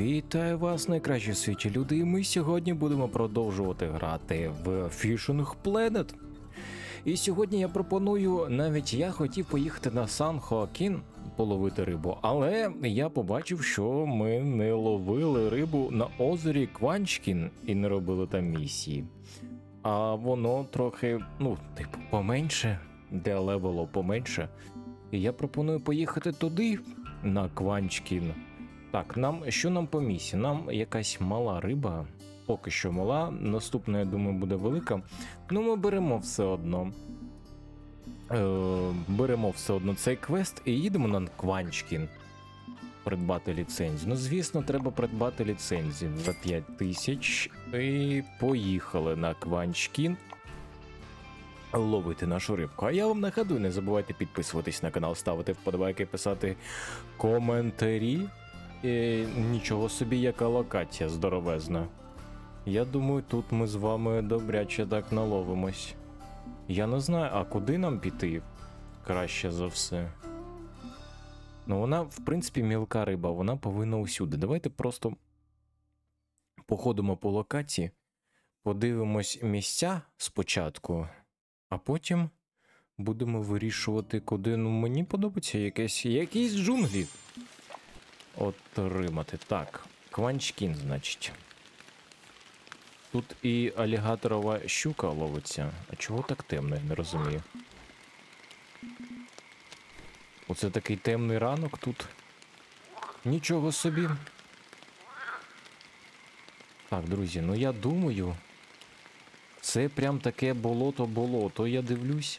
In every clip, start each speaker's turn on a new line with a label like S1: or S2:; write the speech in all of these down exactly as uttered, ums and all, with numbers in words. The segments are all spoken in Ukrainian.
S1: Вітаю вас, найкращі в світі люди, і ми сьогодні будемо продовжувати грати в Fishing Planet. І сьогодні я пропоную, навіть я хотів поїхати на Сан-Хоакін половити рибу, але я побачив, що ми не ловили рибу на озері Кванчкін і не робили там місії. А воно трохи, ну, типу, поменше, для левелу поменше. І я пропоную поїхати туди, на Кванчкін. Так, нам, що нам по місії? Нам якась мала риба, поки що мала, наступна, я думаю, буде велика. Ну, ми беремо все одно. Е, беремо все одно цей квест і їдемо на Кванчкін. Придбати ліцензію. Ну, звісно, треба придбати ліцензію за п'ять тисяч. І поїхали на Кванчкін ловити нашу рибку. А я вам нагадую, не забувайте підписуватись на канал, ставити вподобайки, писати коментарі. І нічого собі, яка локація здоровезна. Я думаю, тут ми з вами добряче так наловимось. Я не знаю, а куди нам піти краще за все? Ну, вона, в принципі, мілка риба, вона повинна усюди. Давайте просто походимо по локації, подивимось місця спочатку, а потім будемо вирішувати, куди. Ну, мені подобається якесь, якісь джунглі отримати. Так, Кванчкін, значить. Тут і алігаторова щука ловиться. А чого так темно, я не розумію. Оце такий темний ранок тут. Нічого собі. Так, друзі, ну я думаю, це прям таке болото-болото, я дивлюсь.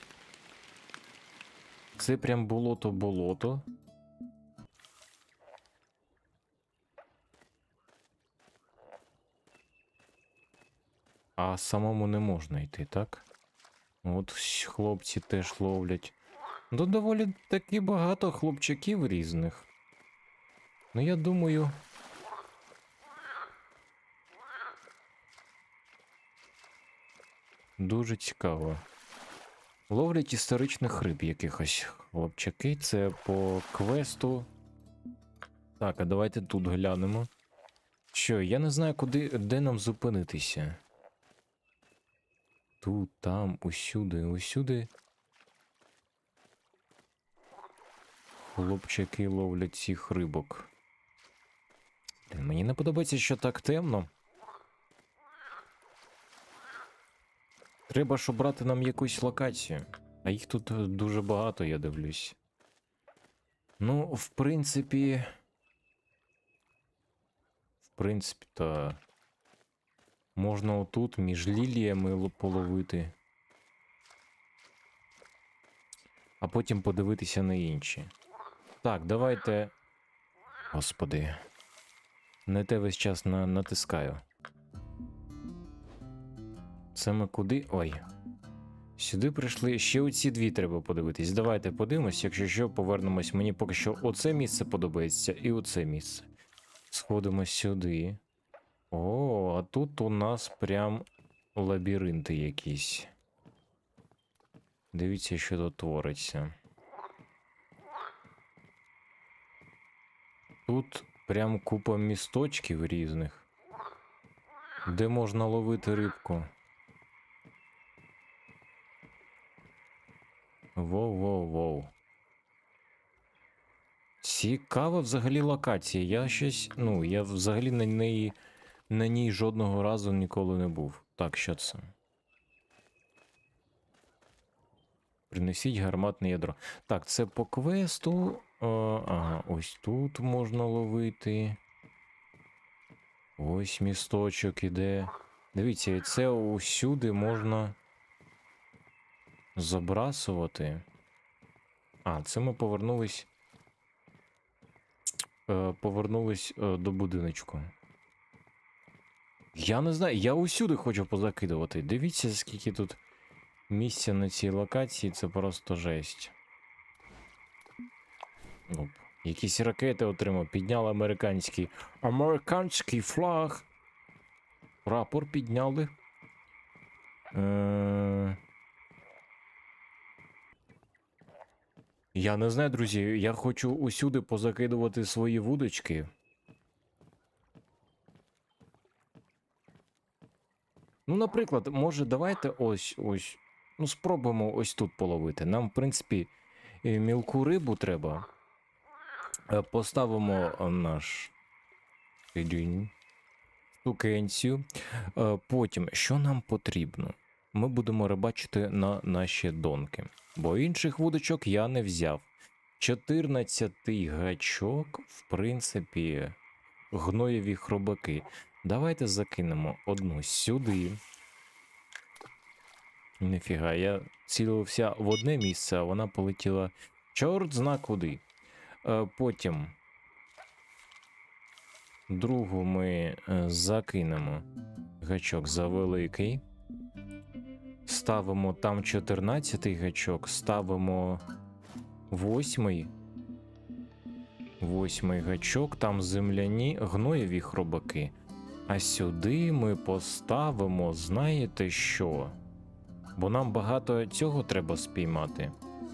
S1: Це прям болото-болото. А самому не можна йти, так? От хлопці теж ловлять. Ну, доволі таки багато хлопчаків різних. Ну, я думаю... Дуже цікаво. Ловлять історичних риб якихось хлопчаки. Це по квесту. Так, а давайте тут глянемо. Що, я не знаю, куди, де нам зупинитися. Тут, там, усюди, усюди. Хлопчаки ловлять цих рибок. Мені не подобається, що так темно. Треба ж обрати нам якусь локацію. А їх тут дуже багато, я дивлюсь. Ну, в принципі... В принципі, то... Можна отут між ліліями половити. А потім подивитися на інші. Так, давайте... Господи. Не те весь час на... натискаю. Це ми куди? Ой. Сюди прийшли. Ще оці дві треба подивитись. Давайте подивимось, якщо що, повернемось. Мені поки що оце місце подобається і оце місце. Сходимо сюди. О, а тут у нас прям лабіринти якісь. Дивіться, що тут твориться. Тут прям купа місточків різних, де можна ловити рибку. Воу-воу-воу. Цікава взагалі локація. Я щось, ну, я взагалі на неї, на ній жодного разу ніколи не був. Так, що це? Принесіть гарматне ядро. Так, це по квесту. О, ага, ось тут можна ловити. Ось місточок іде. Дивіться, і це усюди можна забрасувати. А, це ми повернулись. Е, повернулись е, до будиночку. Я не знаю, я усюди хочу позакидувати. Дивіться, скільки тут місця на цій локації, це просто жесть. Оп. Якісь ракети отримав, підняли американський американський флаг. Прапор підняли. Е... Я не знаю, друзі, я хочу усюди позакидувати свої вудочки. Ну, наприклад, може, давайте ось ось. Ну, спробуємо ось тут половити. Нам, в принципі, і мілку рибу треба. Е, Поставимо е, наш тидінь, штукенцію. Е, Потім, що нам потрібно? Ми будемо рибачити на наші донки. Бо інших вудочок я не взяв. чотирнадцятий гачок, в принципі, гноєві хробаки. Давайте закинемо одну сюди. Ніфіга, я цілився в одне місце, а вона полетіла чорт зна куди. Е, Потім другу ми е, закинемо. Гачок завеликий. Ставимо там чотирнадцятий гачок, ставимо восьмий. Восьмий гачок, там земляні гноєві хробаки. А сюди ми поставимо, знаєте що? Бо нам багато цього треба спіймати.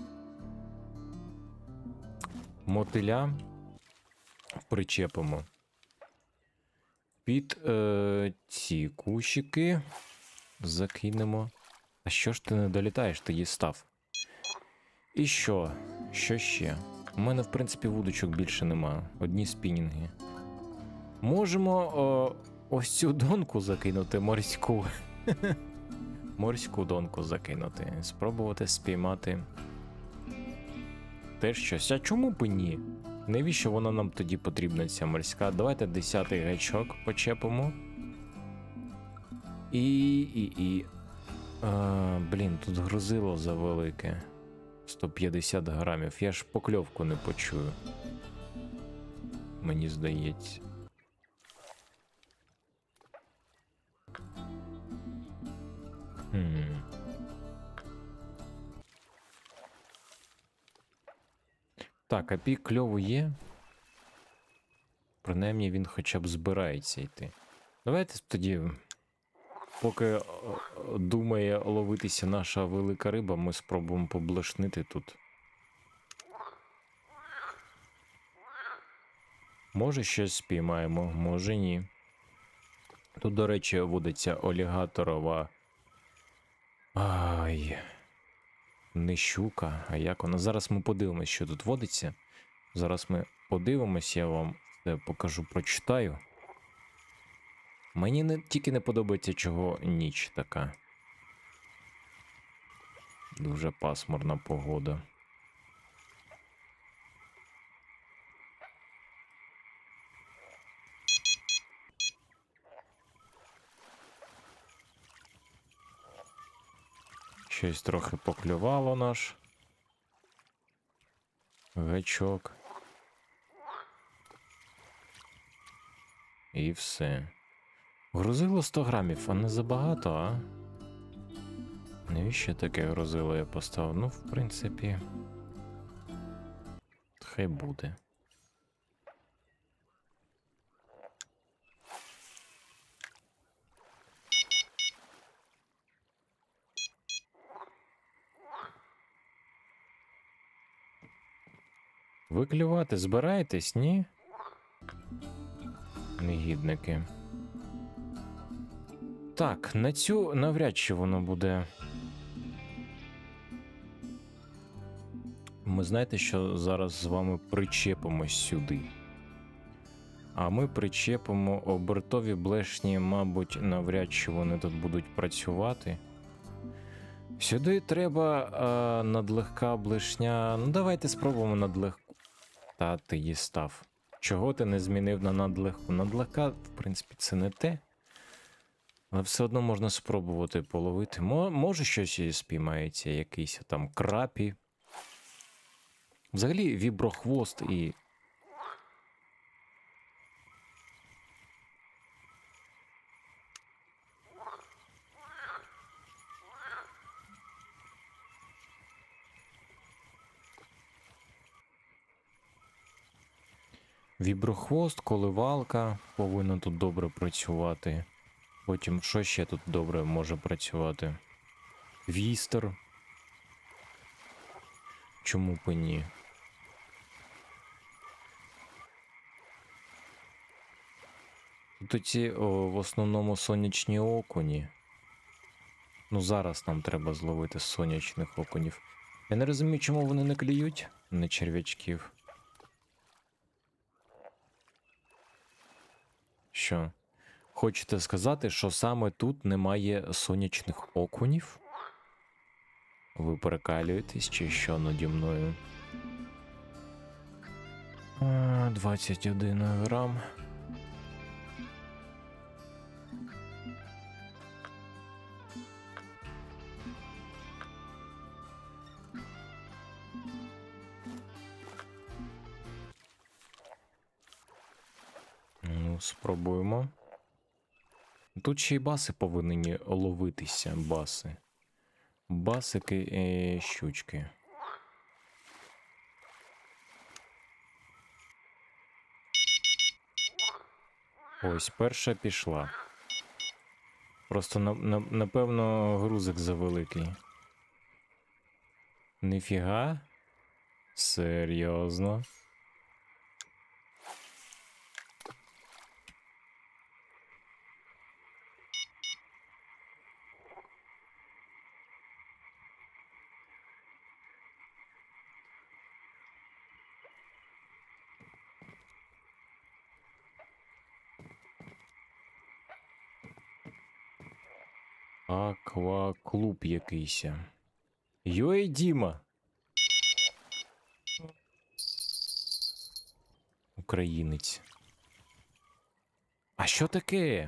S1: Мотиля причепимо під е, ці кущики. Закинемо. А що ж ти не долітаєш, ти її став? І що? Що ще? У мене, в принципі, вудочок більше нема. Одні спінінги. Можемо о, ось цю донку закинути, морську. Морську донку закинути. Спробувати спіймати теж щось. А чому б і ні? Навіщо вона нам тоді потрібна, ця морська? Давайте десятий гачок почепимо. І. і, і. А, блін, тут грузило завелике. сто п'ятдесят грамів. Я ж покльовку не почую. Мені здається. Хм. Так, а пік кльову є. Принаймні він хоча б збирається йти. Давайте тоді, поки думає ловитися наша велика риба, ми спробуємо поблешнити тут. Може щось спіймаємо, може ні. Тут, до речі, водиться олігаторова. Ай. Не щука, а як вона? Зараз ми подивимось, що тут водиться. Зараз ми подивимось, я вам все покажу, прочитаю. Мені не, тільки не подобається, чого ніч така. Дуже пасмурна погода. Щось трохи поклювало наш гачок. І все. Грузило сто грамів, а не забагато, а? Навіщо таке грузило я поставив? Ну, в принципі, хай буде. Ви клювати збираєтесь, ні? Негідники. Так, на цю навряд чи воно буде. Ми знаєте, що зараз з вами причепимось сюди. А ми причепимо обертові блешні, мабуть, навряд чи вони тут будуть працювати. Сюди треба а, надлегка блешня. Ну, давайте спробуємо надлегку. Та ти дістав. Чого ти не змінив на надлегку? Надлегка, в принципі, це не те. Але все одно можна спробувати половити. Мо, може щось і спіймається, якийсь там крапі. Взагалі віброхвост і... Віброхвост, коливалка повинна тут добре працювати. Потім, що ще тут добре може працювати? Вістер. Чому б і ні? Тут ці о, в основному сонячні окуні. Ну зараз нам треба зловити сонячних окунів. Я не розумію, чому вони не клюють на черв'ячків. Що? Хочете сказати, що саме тут немає сонячних окунів? Ви перекалюєтесь чи що наді мною? А, двадцять один грам. Ну, спробуємо. Тут ще й баси повинні ловитися, баси. Басики і щучки. Ось, перша пішла. Просто, на, на, напевно, грузик завеликий. Ніфіга? Серйозно? Акваклуб якийсь. Йой, Діма! Українець. А що таке?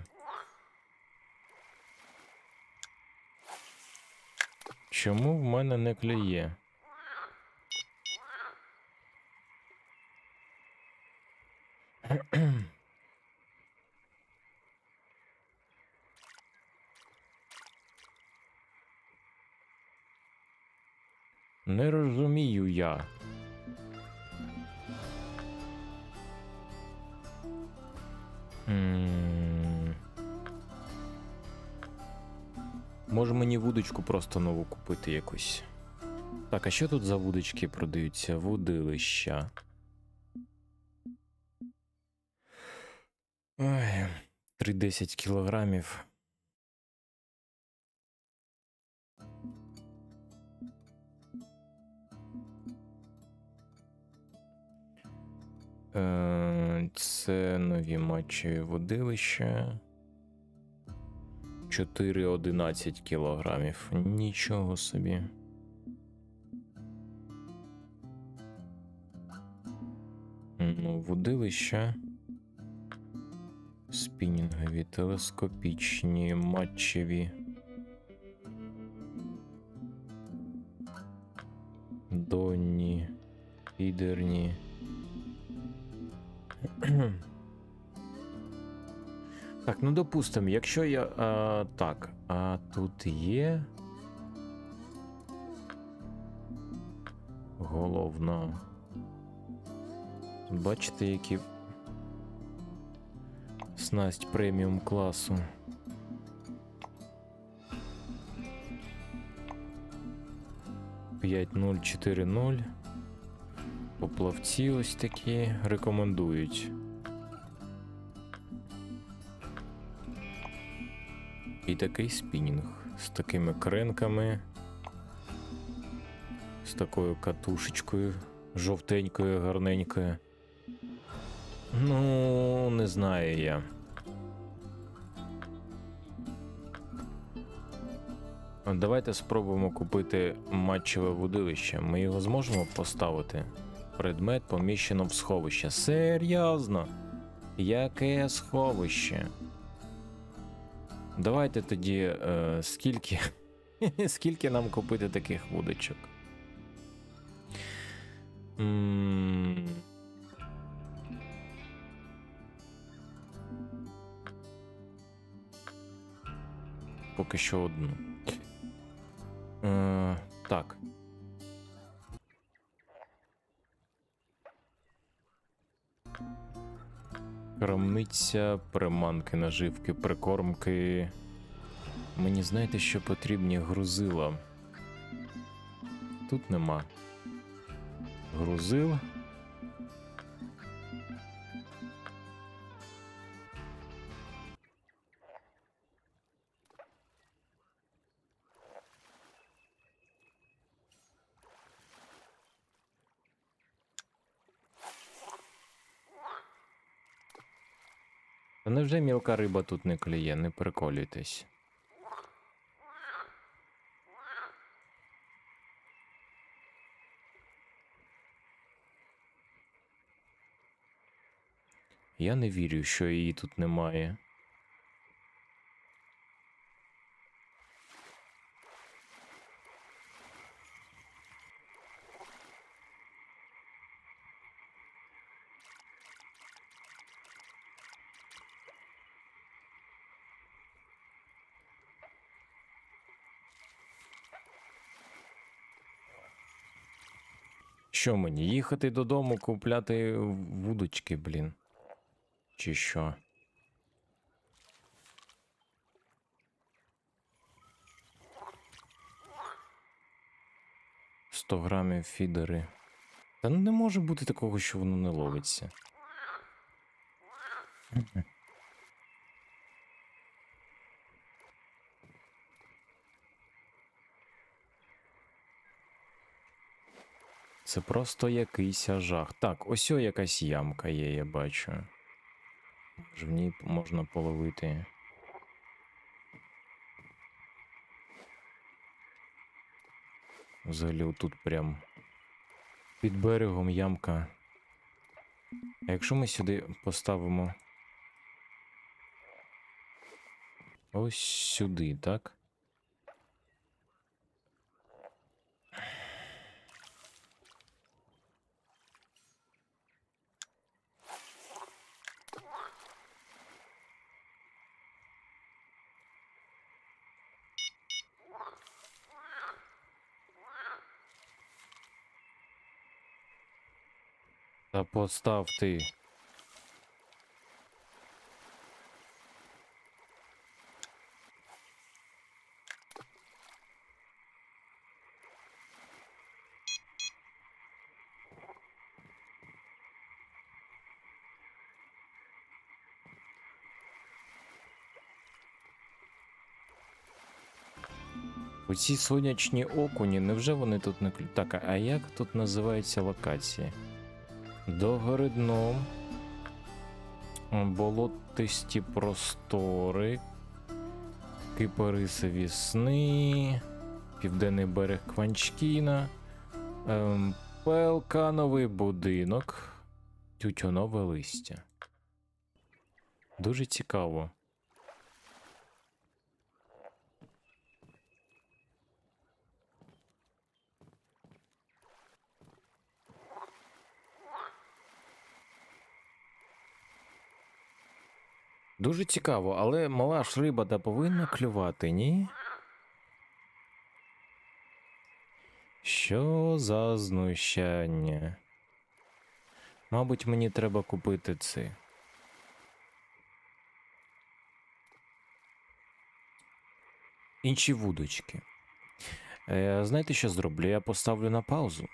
S1: Чому в мене не клює? Не розумію я. М. Може мені вудочку просто нову купити якусь. Так, а що тут за вудочки продаються? Вудилища. Ой, три десять кілограмів. Е, Це нові матчеві водилища. чотири одинадцять кілограмів. Нічого собі. Ну, водилища. Спінінгові, телескопічні, матчеві. Донні, фідерні. Так, ну допустимо, якщо я... А, так, а тут є... Головна. Бачите, які... Снасть преміум класу. п'ять нуль чотири нуль. Поплавці ось такі рекомендують. І такий спінінг з такими кренками, з такою катушечкою, жовтенькою, гарненькою. Ну, не знаю я. Давайте спробуємо купити матчеве водилище. Ми його зможемо поставити? Предмет поміщено в сховище. Серйозно? Яке сховище? Давайте тоді, е, скільки... скільки нам купити таких вудочок? М-м- Поки що одну. Е, так. Крамниця, приманки, наживки, прикормки. Мені знаєте, що потрібні грузила? Тут нема. Грузил. Та невже мілка риба тут не клює, не приколюйтесь. Я не вірю, що її тут немає. Що мені, їхати додому, купляти вудочки, блін? Чи що? сто грамів фідери. Та не може бути такого, що воно не ловиться. Це просто якийсь жах. Так, ось о якась ямка є, я бачу. Може в ній можна половити. Взагалі тут прям під берегом ямка. А якщо ми сюди поставимо ось сюди, так? Та постав ти. Оці сонячні окуні, невже вони тут не клю... Так, а як тут називається локація? Догори дном. Болотисті простори. Кипарисові сни. Південний берег Кванчкіна. Ем, Пелкановий будинок. Тютюнове листя. Дуже цікаво. Дуже цікаво, але мала ж риба та повинна клювати, ні? Що за знущання? Мабуть, мені треба купити це. Інші вудочки. Е, знаєте, що зроблю? Я поставлю на паузу.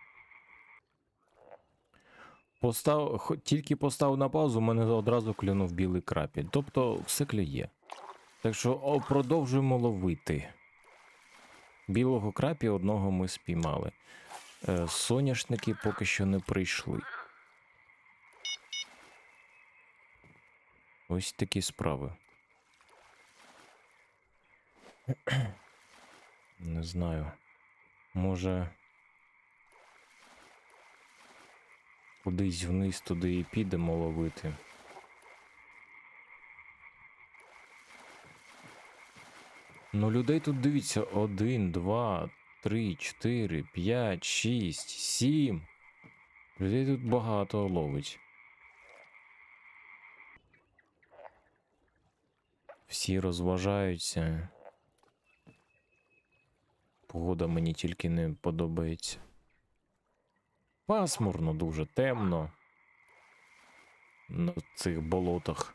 S1: Постав... хо- Тільки поставив на паузу, мене одразу клюнув білий крапель. Тобто все клює. Так що о, продовжуємо ловити. Білого крапі одного ми спіймали. Е, соняшники поки що не прийшли. Ось такі справи. Не знаю. Може... Кудись вниз туди і підемо ловити. Ну, людей тут, дивіться, один, два, три, чотири, п'ять, шість, сім. Людей тут багато ловить. Всі розважаються. Погода мені тільки не подобається. Пасмурно, дуже темно. На цих болотах.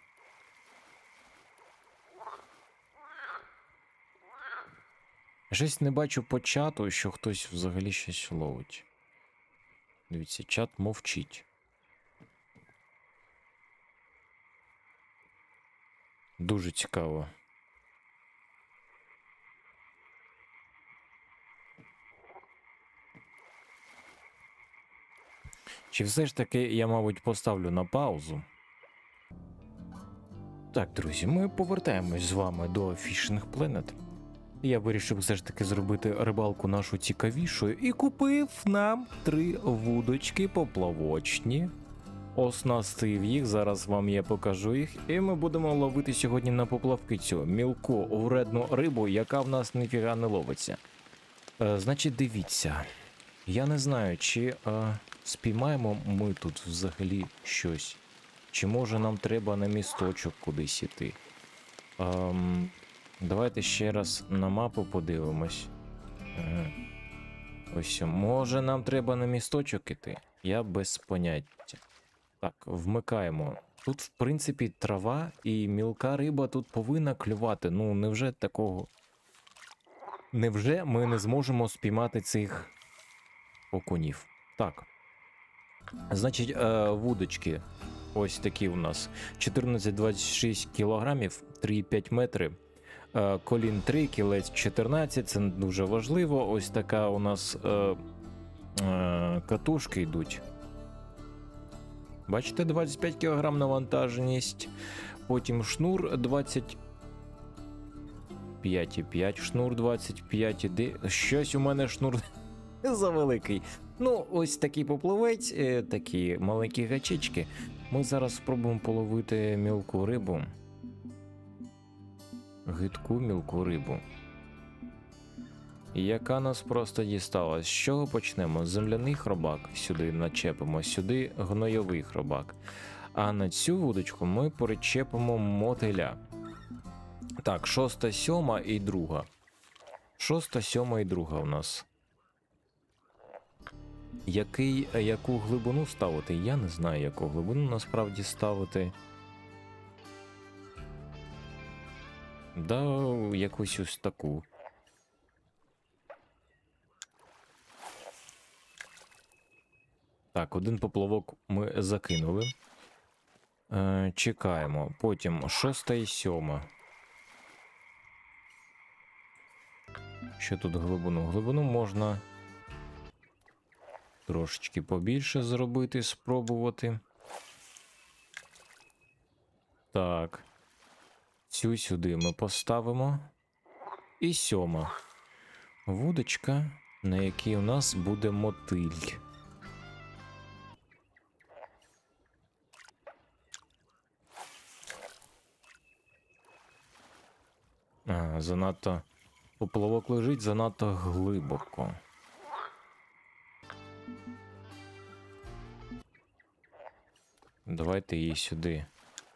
S1: Щось не бачу по чату, що хтось взагалі щось ловить. Дивіться, чат мовчить. Дуже цікаво. Чи все ж таки я, мабуть, поставлю на паузу? Так, друзі, ми повертаємось з вами до Fishing Planet. Я вирішив все ж таки зробити рибалку нашу цікавішою і купив нам три вудочки поплавочні. Оснастив їх, зараз вам я покажу їх, і ми будемо ловити сьогодні на поплавки цю мілку вредну рибу, яка в нас ніфіга не ловиться. Е, значить, дивіться, я не знаю, чи е, спіймаємо ми тут взагалі щось, чи може нам треба на місточок кудись іти. Ем, давайте ще раз на мапу подивимось. Ага. Ось, може нам треба на місточок іти? Я без поняття. Так, вмикаємо. Тут, в принципі, трава і мілка риба тут повинна клювати. Ну, невже такого? Невже ми не зможемо спіймати цих окунів? Так. Значить, е, вудочки. Ось такі у нас. чотирнадцять двадцять шість кілограмів, три і п'ять метри. Е, колін три, кілець чотирнадцять, це дуже важливо. Ось така у нас е, е, катушки йдуть. Бачите, двадцять п'ять кілограм навантаженість. Потім шнур двадцять п'ять і п'ять, шнур двадцять п'ять, іди. Щось у мене шнур завеликий. Ну, ось такий поплавець, такі маленькі гачечки. Ми зараз спробуємо половити мілку рибу. Гидку мілку рибу. Яка нас просто дісталась. З чого почнемо? Земляний хробак сюди начепимо, сюди гнойовий хробак. А на цю вудочку ми причепимо мотиля. Так, шоста, сьома і друга. Шоста, сьома і друга у нас. Який, яку глибину ставити? Я не знаю, яку глибину насправді ставити. Да, якусь ось таку. Так, один поплавок ми закинули. Е, чекаємо. Потім шоста і сьома. Що тут глибину? Глибину можна трошечки побільше зробити, спробувати. Так. Цю сюди ми поставимо. І сьома. Вудочка, на якій у нас буде мотиль. А, занадто... Поплавок лежить занадто глибоко. Давайте її сюди.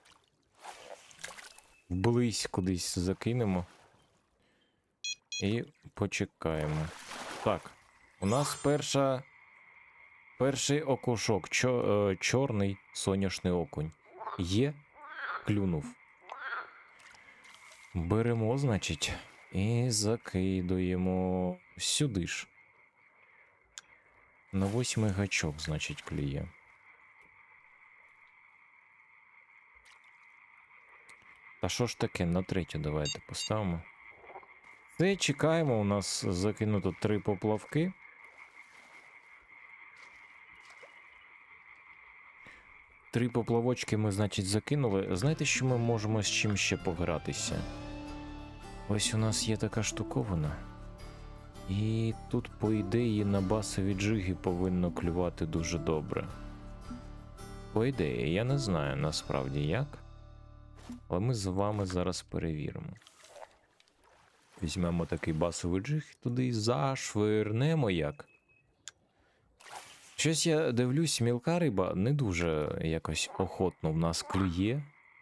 S1: Вблизь кудись закинемо. І почекаємо. Так, у нас перша... Перший окушок. Чо... Чорний соняшний окунь. Є, клюнув. Беремо, значить, і закидуємо сюди ж. На восьмий гачок, значить, клює. Та що ж таке, на третю давайте поставимо. Це чекаємо, у нас закинуто три поплавки. Три поплавочки ми, значить, закинули. Знаєте, що ми можемо з чим ще погратися? Ось у нас є така штуковина. І тут, по ідеї, на басові джиги повинно клювати дуже добре. По ідеї, я не знаю насправді як. Але ми з вами зараз перевіримо. Візьмемо такий басовий джиг і туди і зашвирнемо як. Щось я дивлюсь, мілка риба не дуже якось охотно в нас клює.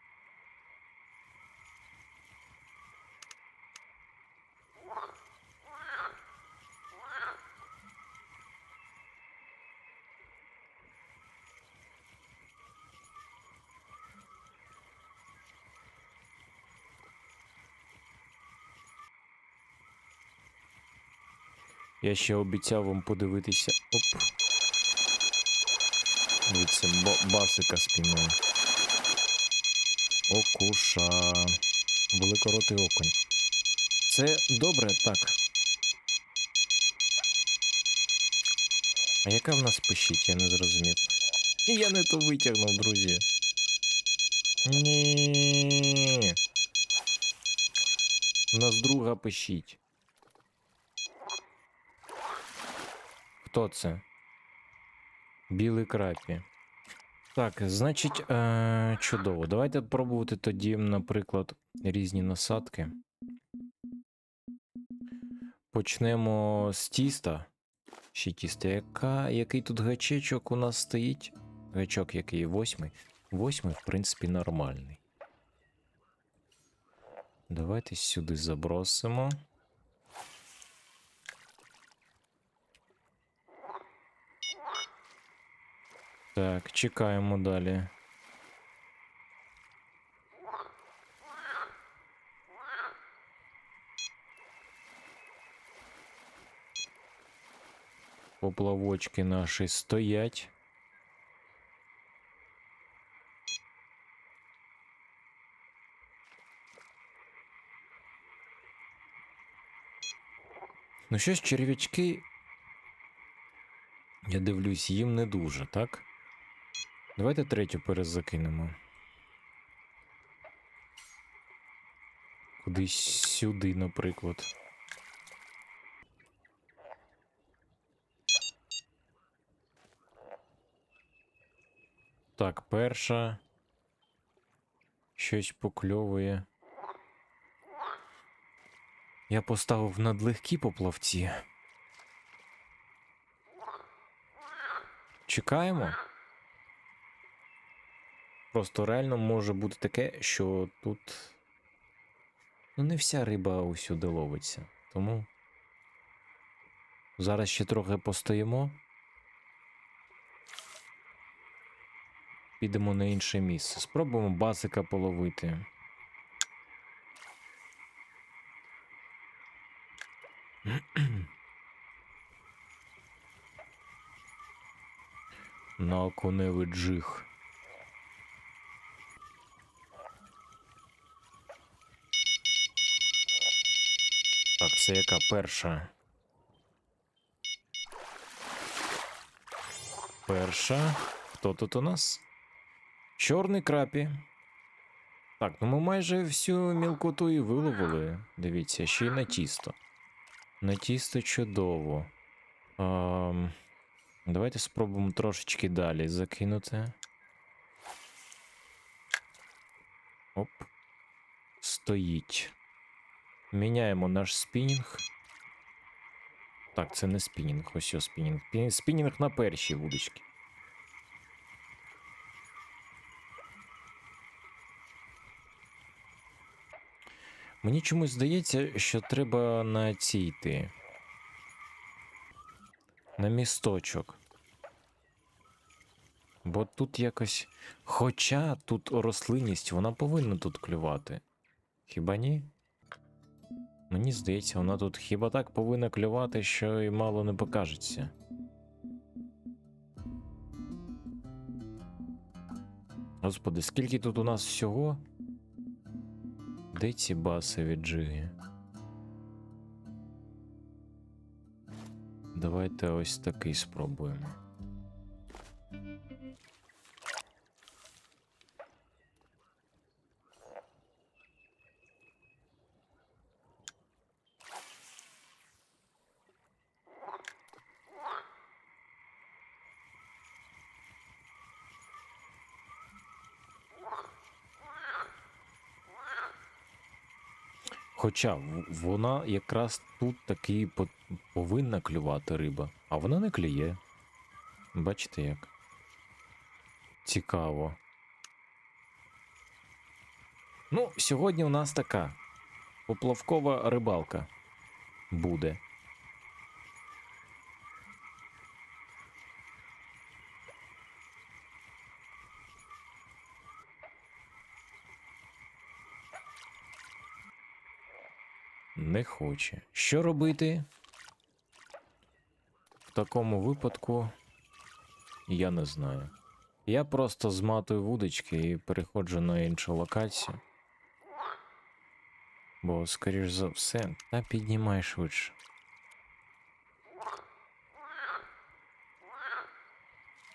S1: Я ще обіцяв вам подивитися. Оп. Дивіться, басика спіймав. Окуша. Великоротий окунь. Це добре, так. А яка в нас пищить, я не зрозумів. Я не то витягнув, друзі. Ні. У нас друга пишіть. Хто це? Білий крапі. Так, значить, е чудово. Давайте пробувати тоді, наприклад, різні насадки. Почнемо з тіста. Ще тісто. Яка, який тут гачечок у нас стоїть? Гачок який? Восьмий. Восьмий, в принципі, нормальний. Давайте сюди забросимо. Так, чекаємо далі. Поплавочки наші стоять. Ну щось черв'ячки, я дивлюсь, їм не дуже, так? Давайте третю перезакинемо. Кудись сюди, наприклад. Так, перша. Щось покльовує. Я поставив надлегкі поплавці. Чекаємо. Просто реально може бути таке, що тут... Ну, не вся риба усюди ловиться. Тому... Зараз ще трохи постоїмо. Підемо на інше місце. Спробуємо басика половити. На окуневий джиг. Так, це яка перша? Перша. Хто тут у нас? Чорний крапі. Так, ну ми майже всю мілкоту і виловили. Дивіться, ще й на тісто. На тісто чудово. А, давайте спробуємо трошечки далі закинути. Оп. Стоїть. Міняємо наш спінінг. Так, це не спінінг, ось ось спінінг. Спінінг на першій вудочці. Мені чомусь здається, що треба на цій йти. На місточок. Бо тут якось... Хоча тут рослинність, вона повинна тут клювати. Хіба ні? Мені здається, вона тут хіба так повинна клювати, що й мало не покажеться. Господи, скільки тут у нас всього? Де ці басові джиги? Давайте ось такий спробуємо. Хоча вона якраз тут таки повинна клювати риба, а вона не клює. Бачите як? Цікаво. Ну, сьогодні у нас така поплавкова рибалка буде. Не хоче. Що робити? В такому випадку я не знаю. Я просто зматую вудочки і переходжу на іншу локацію. Бо, скоріш за все, та піднімай швидше.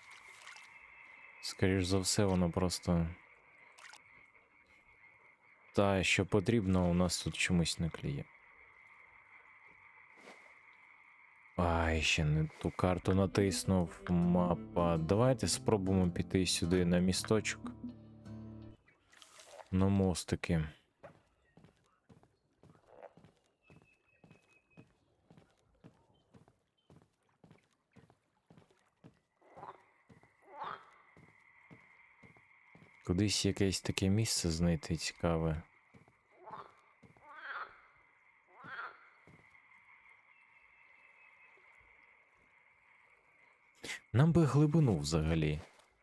S1: Скоріш за все, воно просто Та, що потрібно, у нас тут чомусь не кліє. Ай, ще не ту карту натиснув. Мапа. Давайте спробуємо піти сюди на місточок. На мостики. Кудись якесь таке місце знайти цікаве. Нам би глибину взагалі.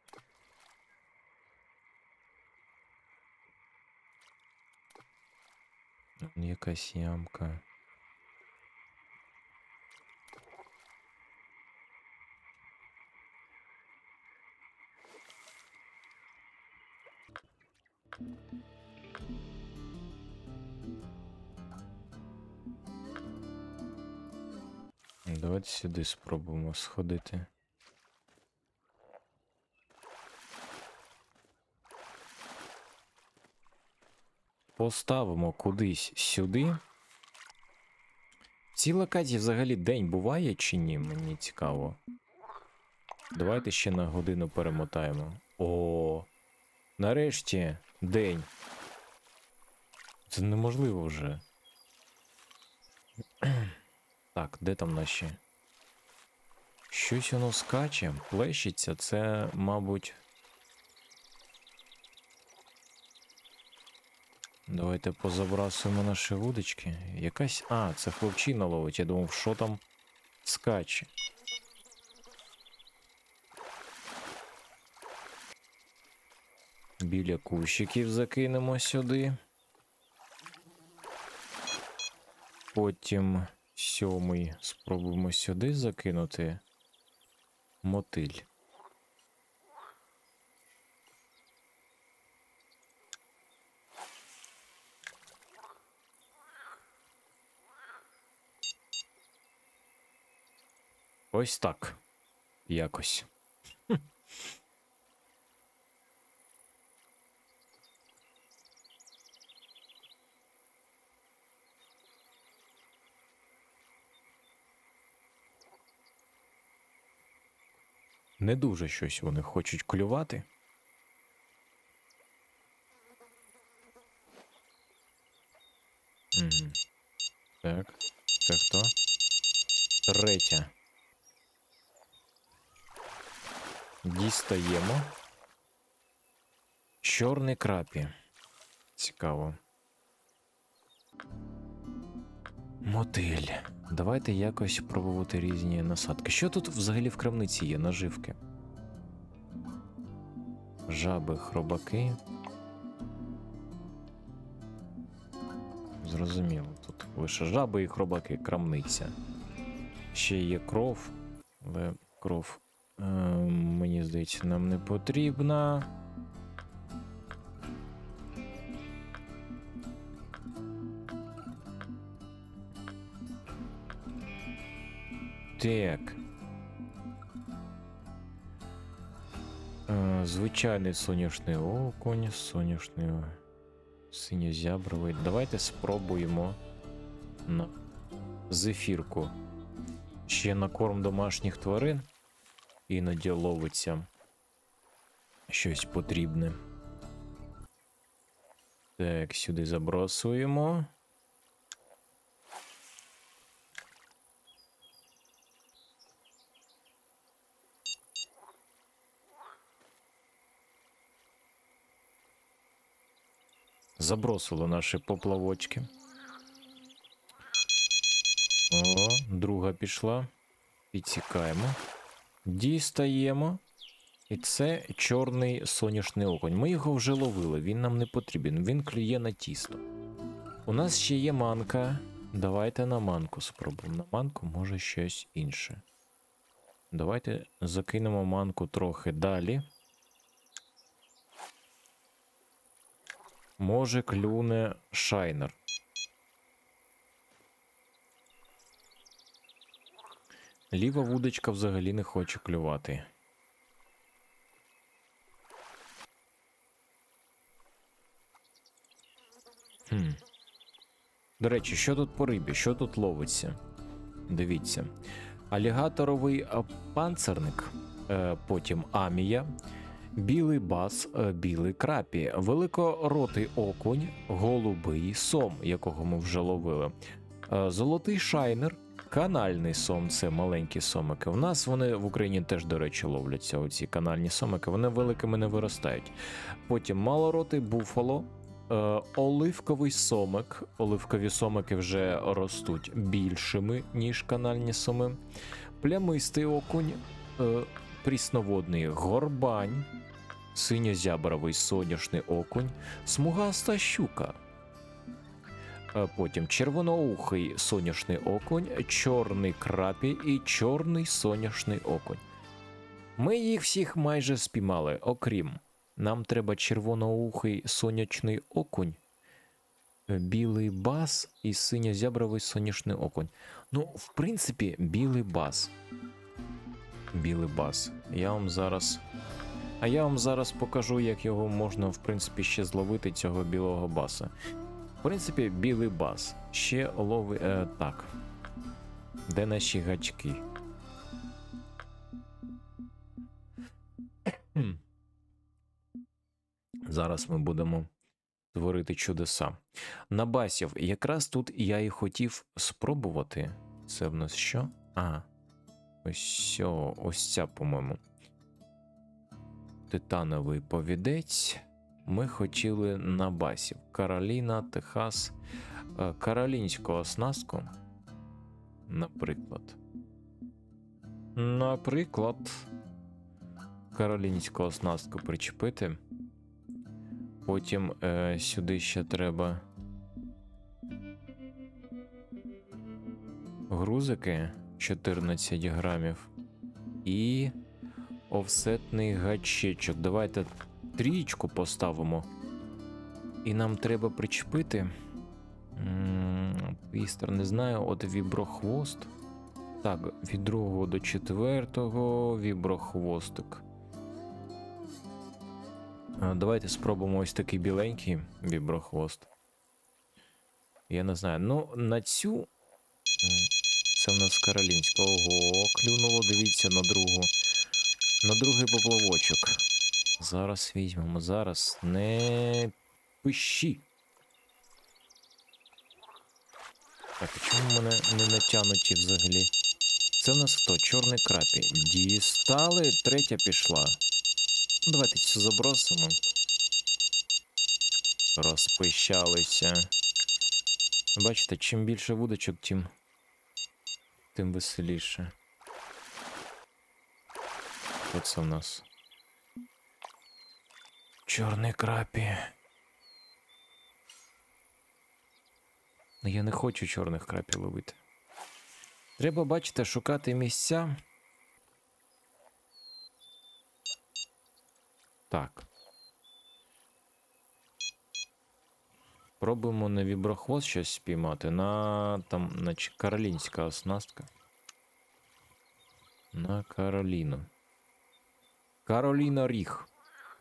S1: Якась ямка. Давайте сюди спробуємо сходити. Поставимо кудись сюди. В цій локації взагалі день буває чи ні? Мені цікаво. Давайте ще на годину перемотаємо. О, нарешті день. Це неможливо вже. Так, де там наші? Щось воно скаче, плещеться. Це, мабуть... Давайте позабрасуємо наші вудочки. Якась... А, це хлопчина ловить. Я думав, що там скаче. Біля кущиків закинемо сюди. Потім сьомий спробуємо сюди закинути. Мотиль. Ось так. Якось. Хм. Не дуже щось вони хочуть клювати. Угу. Так, це хто? Третя. Дістаємо. Чорний крапі. Цікаво. Мотиль. Давайте якось пробувати різні насадки. Що тут взагалі в крамниці є? Наживки? Жаби, хробаки. Зрозуміло. Тут лише жаби і хробаки, крамниця. Ще є кров, але кров, е, мені здається, нам не потрібна. Так. Е, звичайний соняшний окунь, соняшний синьозябровий. Давайте спробуємо на зефірку. Ще на корм домашніх тварин. Іноді ловиться щось потрібне. Так, сюди забросуємо. Забросило наші поплавочки. О, друга пішла. Підсікаємо. Дістаємо. І це чорний соняшний окунь. Ми його вже ловили, він нам не потрібен. Він клює на тісто. У нас ще є манка. Давайте на манку спробуємо. На манку може щось інше. Давайте закинемо манку трохи далі. Може клюне шайнер. Ліва вудочка взагалі не хоче клювати. Хм. До речі, що тут по рибі? Що тут ловиться? Дивіться. Алігаторовий е, панцерник, е, потім амія, білий бас, е, білий крапі, великоротий окунь, голубий сом, якого ми вже ловили, е, золотий шайнер, канальний сом, це маленькі сомики. У нас вони в Україні теж, до речі, ловляться, оці канальні сомики, вони великими не виростають. Потім малоротий буфало, Е, оливковий сомик. Оливкові сомики вже ростуть більшими, ніж канальні соми. Плямистий окунь, е, прісноводний горбань, синьозябровий соняшний окунь, смугаста щука. Е, потім червоноухий соняшний окунь, чорний крапі і чорний соняшний окунь. Ми їх всіх майже спіймали, окрім. Нам треба червоноухий сонячний окунь, білий бас і синьозябровий соняшний окунь. Ну, в принципі, білий бас. Білий бас. Я вам зараз. А я вам зараз покажу, як його можна, в принципі, ще зловити, цього білого баса. В принципі, білий бас. Ще лови. Е, так. Де наші гачки? Зараз ми будемо творити чудеса. На басів, якраз тут я і хотів спробувати. Це в нас що? А, ось, ось ця, по-моєму. Титановий повідець. Ми хотіли на басів. Кароліна, Техас, каролінську оснастку. Наприклад. Наприклад. Каролінську оснастку причепити. Потім е, сюди ще треба грузики чотирнадцять грамів і офсетний гачечок. Давайте трієчку поставимо. І нам треба причепити пістер, не знаю, от віброхвост. Так, від другого до четвертого віброхвостик. Давайте спробуємо ось такий біленький віброхвост. Я не знаю. Ну, на цю. Це в нас каролінська. Ого, клюнуло, дивіться, на другу. На другий поплавочок. Зараз візьмемо, зараз. Не пищі. Так, а чому в мене не натягнуті взагалі? Це в нас хто? Чорний крапі. Дістали, третя пішла. Давайте цю забросимо. Розпищалися. Бачите, чим більше вудочок, тим, тим веселіше. Оце в нас. Чорний крапі. Я не хочу чорних крапі ловити. Треба, бачите, шукати місця. Так. Пробуємо на віброхвост щось спіймати. На там, значить, каролінська оснастка. На Кароліну. Кароліна Ріг.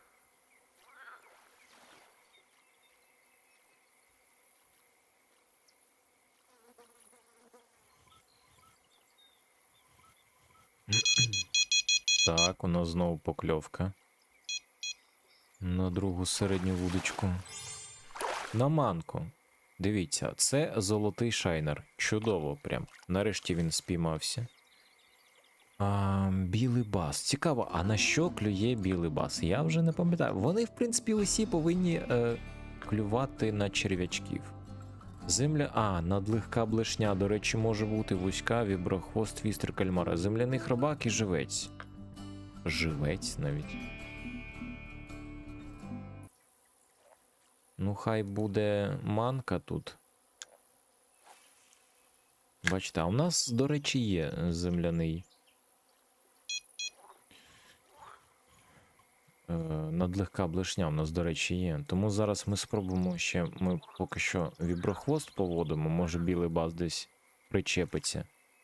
S1: Так, у нас знову покльовка. На другу середню вудочку. На манку. Дивіться, це золотий шайнер. Чудово прям. Нарешті він спіймався. А, білий бас. Цікаво, а на що клює білий бас? Я вже не пам'ятаю. Вони, в принципі, усі повинні е, клювати на черв'ячків. Земля... А, надлегка блешня, до речі, може бути вузька, віброхвост, вістер, кальмара. Земляний хробак і живець. Живець навіть. Ну, хай буде манка тут. Бачите, а у нас, до речі, є земляний. Е, надлегка блешня у нас, до речі, є. Тому зараз ми спробуємо ще, ми поки що віброхвост поводимо, може білий бас десь причепиться.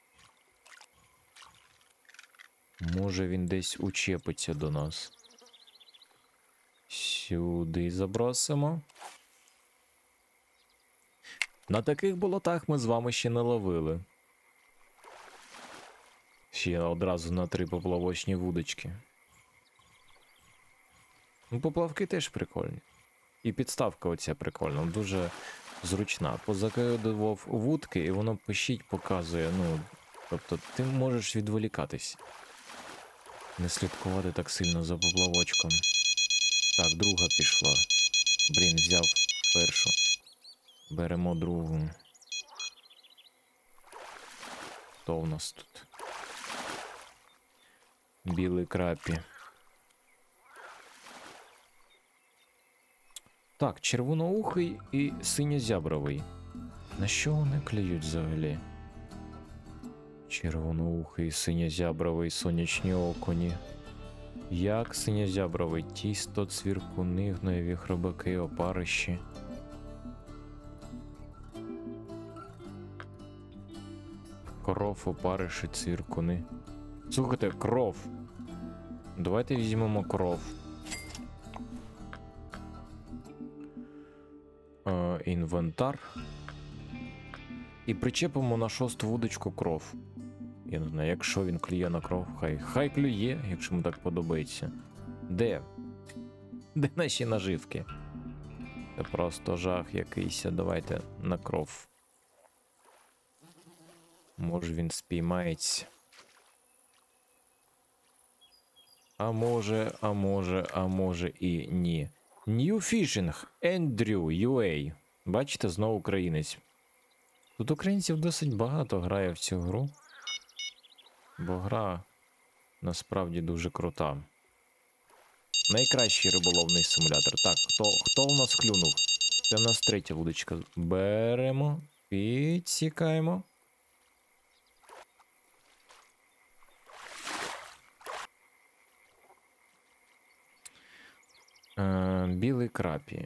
S1: Може він десь учепиться до нас. Сюди забросимо. На таких болотах ми з вами ще не ловили. Ще одразу на три поплавочні вудочки. Ну, поплавки теж прикольні. І підставка оця прикольна, дуже зручна. Позакидував вудки і воно пищить, показує, ну, тобто ти можеш відволікатись. Не слідкувати так сильно за поплавочком. Так, друга пішла. Блін, взяв першу. Беремо другу. Хто у нас тут? Білий крапі. Так, червоноухий і синьозябровий. На що вони клюють взагалі? Червоноухий, синьозябровий, сонячні окуні. Як синьозябровий? Тісто, цвіркуни, гноєві хробаки, опарищі. Кров, опариші, цвіркуни. Слухайте, кров. Давайте візьмемо кров. Е, інвентар. І причепимо на шосту вудочку кров. Я не знаю, якщо він клює на кров, хай хай клює, якщо йому так подобається. Де? Де наші наживки? Це просто жах якийсь. Давайте на кров. Може він спіймається. А може, а може, а може і ні. New Fishing, Andrew, ю ей. Бачите, знову українець. Тут українців досить багато грає в цю гру. Бо гра насправді дуже крута. Найкращий риболовний симулятор. Так, хто, хто у нас клюнув? Це в нас третя вудочка. Беремо, підсікаємо. Е, білий крапі.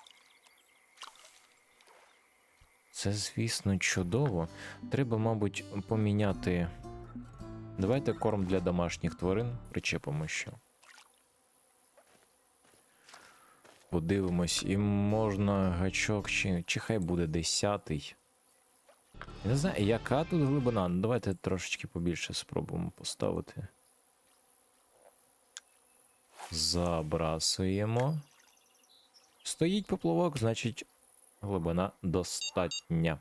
S1: Це, звісно, чудово. Треба, мабуть, поміняти... Давайте корм для домашніх тварин причепимо ще. Подивимось, і можна гачок, чи, чи хай буде десятий. Я не знаю, яка тут глибина. Ну, давайте трошечки побільше спробуємо поставити. Забрасуємо. Стоїть поплавок, значить глибина достатня.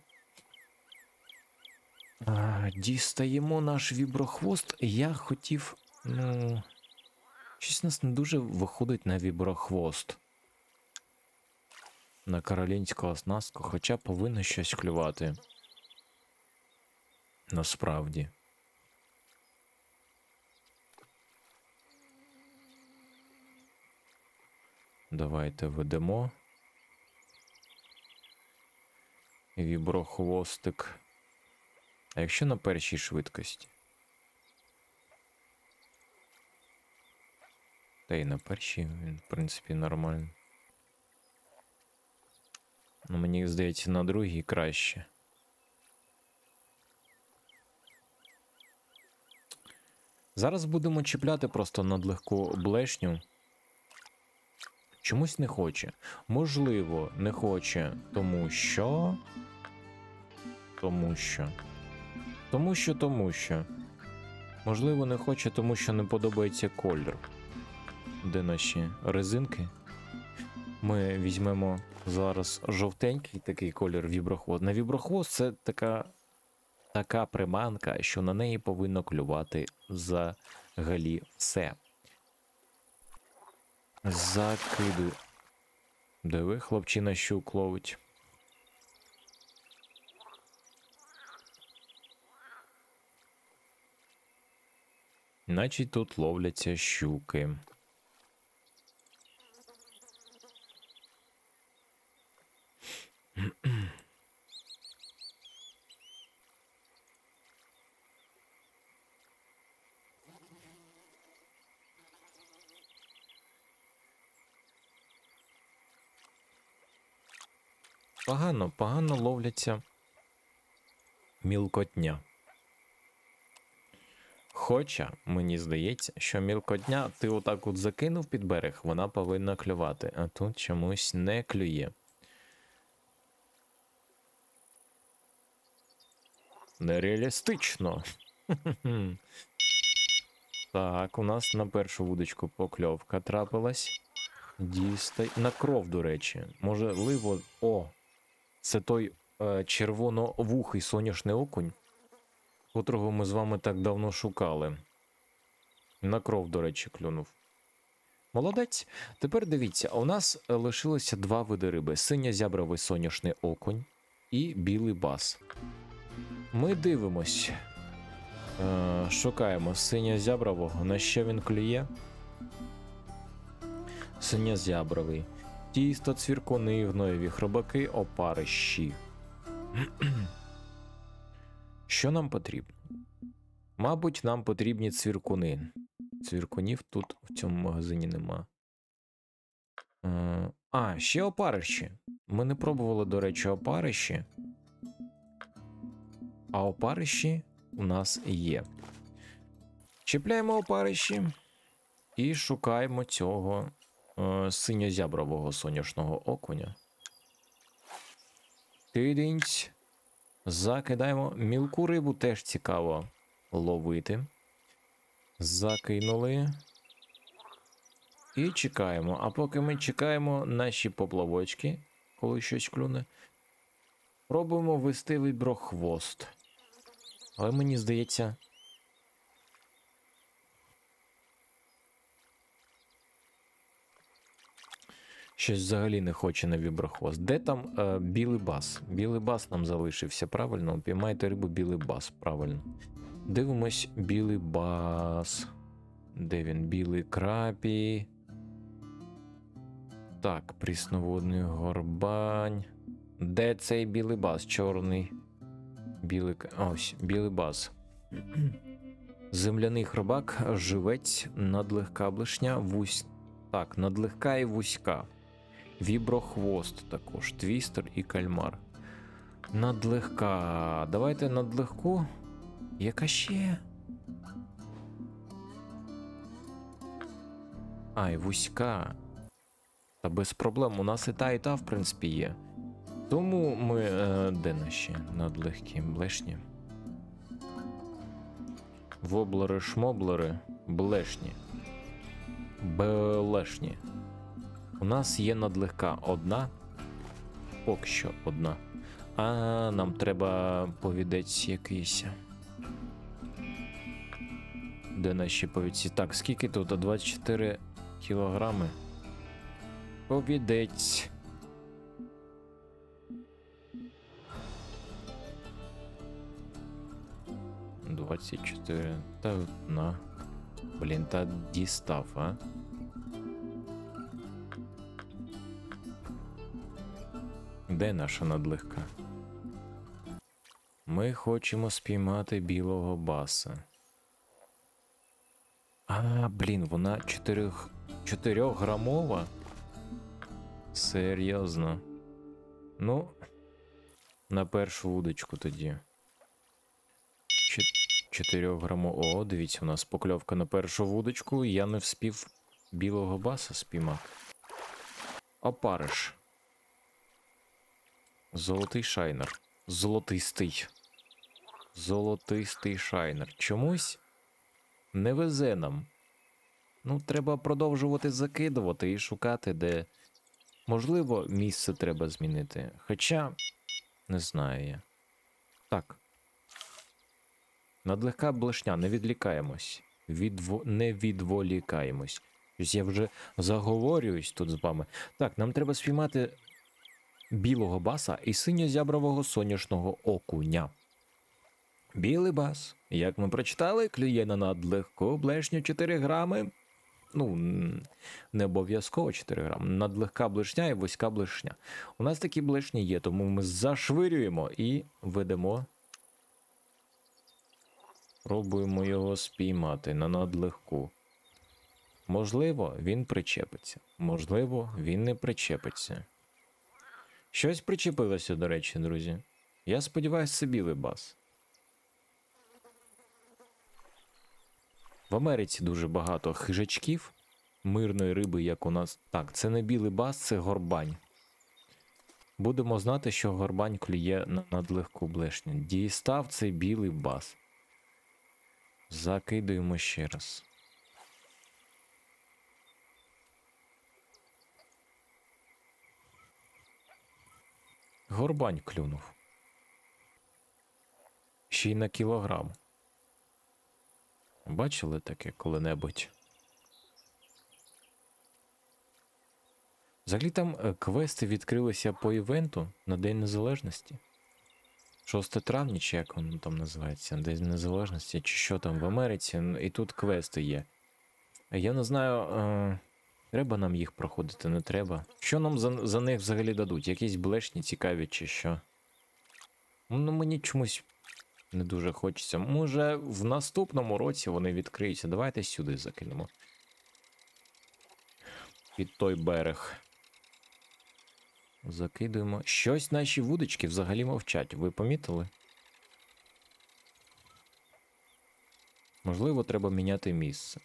S1: А, дістаємо наш віброхвост. Я хотів, ну, щось у нас не дуже виходить на віброхвост. На каролінську оснастку, хоча повинно щось клювати. Насправді. Давайте ведемо. Віброхвостик. А якщо на першій швидкості? Та й на першій він, в принципі, нормально. Ну, мені здається, на другій краще. Зараз будемо чіпляти просто надлегку блешню. Чомусь не хоче. Можливо, не хоче, тому що... Тому що... Тому що, тому що. Можливо, не хоче, тому що не подобається колір. Де наші резинки? Ми візьмемо зараз жовтенький такий колір віброхвост. На віброхвост це така, така приманка, що на неї повинно клювати взагалі все. Закиду. Диви, хлопчина щук ловить. Значить, тут ловляться щуки. Погано, погано ловляться мілкотня. Хоча, мені здається, що мілкотня ти отак от закинув під берег, вона повинна клювати, а тут чомусь не клює. Нереалістично. Так, у нас на першу вудочку покльовка трапилась. Дістай. На кров, до речі. Можливо. О! Це той е, червоновухий соняшний окунь, котрого ми з вами так давно шукали. На кров, до речі, клюнув. Молодець. Тепер дивіться, у нас лишилося два види риби: синьо-зябровий соняшний окунь і білий бас. Ми дивимось. Е, шукаємо синьо-зябрового. На що він клює? Синьо-зябровий. Тісто, цвіркуни, гноєві хробаки, опарищі. Що нам потрібно? Мабуть, нам потрібні цвіркуни. Цвіркунів тут в цьому магазині нема. Е, а, ще опарищі. Ми не пробували, до речі, опарищі. А опарищі у нас є. Чіпляємо опарищі і шукаємо цього е, синьо-зябрового соняшного окуня. Тидинць. Закидаємо. Мілку рибу теж цікаво ловити. Закинули. І чекаємо. А поки ми чекаємо наші поплавочки, коли щось клюне, пробуємо ввести віброхвост. Але мені здається... Щось взагалі не хоче на віброхвост. Де там е, білий бас? Білий бас нам залишився, правильно? Піймайте рибу, білий бас, правильно. Дивимось, білий бас. Де він? Білий крапі. Так, прісноводний горбань. Де цей білий бас? Чорний. Білий... Ось, білий бас. Земляний хробак, живець, надлегка блешня, вусь... Так, надлегка і вузька. Віброхвост також, твістер і кальмар. Надлегка. Давайте надлегку. Яка ще? Ай, вузька. Та без проблем. У нас і та, і та, в принципі, є. Тому ми... Е, де наші надлегкі блешні? Воблери, шмоблери, блешні. Блешні. У нас є надлегка одна. Поки що одна. А нам треба повідець якийсь. Де наші повідці? Так, скільки тут? двадцять чотири кілограми. Повідець. двадцять чотири. Та на. Блін, та дістав, а? Де наша надлегка? Ми хочемо спіймати білого баса. А, блін, вона чотирьохграмова? Серйозно. Ну, на першу вудочку тоді. чотирьохграмова. О, дивіться, у нас покльовка на першу вудочку. Я не вспів білого баса спіймати. Опариш. Золотий шайнер. Золотистий. Золотистий шайнер. Чомусь не везе нам. Ну, треба продовжувати закидувати і шукати, де... Можливо, місце треба змінити. Хоча, не знаю я. Так. Надлегка блешня, не відлікаємось. Відво... Не відволікаємось. Ось я вже заговорююсь тут з вами. Так, нам треба спіймати білого баса і синьо-зябрового соняшного окуня. Білий бас, як ми прочитали, клює на надлегку блешню чотири грами. Ну, не обов'язково чотири грами. Надлегка блешня і вузька блешня. У нас такі блешні є, тому ми зашвирюємо і ведемо. Пробуємо його спіймати на надлегку. Можливо, він причепиться. Можливо, він не причепиться. Щось причепилося, до речі, друзі. Я сподіваюся, це білий бас. В Америці дуже багато хижачків, мирної риби, як у нас. Так, це не білий бас, це горбань. Будемо знати, що горбань клює на надлегку блешню. Дістав цей білий бас. Закидуємо ще раз. Горбань клюнув. Ще й на кілограм. Бачили таке коли-небудь? Взагалі там квести відкрилися по івенту на День Незалежності. шостого травня, чи як воно там називається, День Незалежності, чи що там в Америці, і тут квести є. Я не знаю, е треба нам їх проходити, не треба. Що нам за, за них взагалі дадуть? Якісь блешні цікаві чи що? Ну, мені чомусь не дуже хочеться. Може, в наступному році вони відкриються. Давайте сюди закинемо. Під той берег. Закидуємо. Щось наші вудочки взагалі мовчать. Ви помітили? Можливо, треба міняти місце.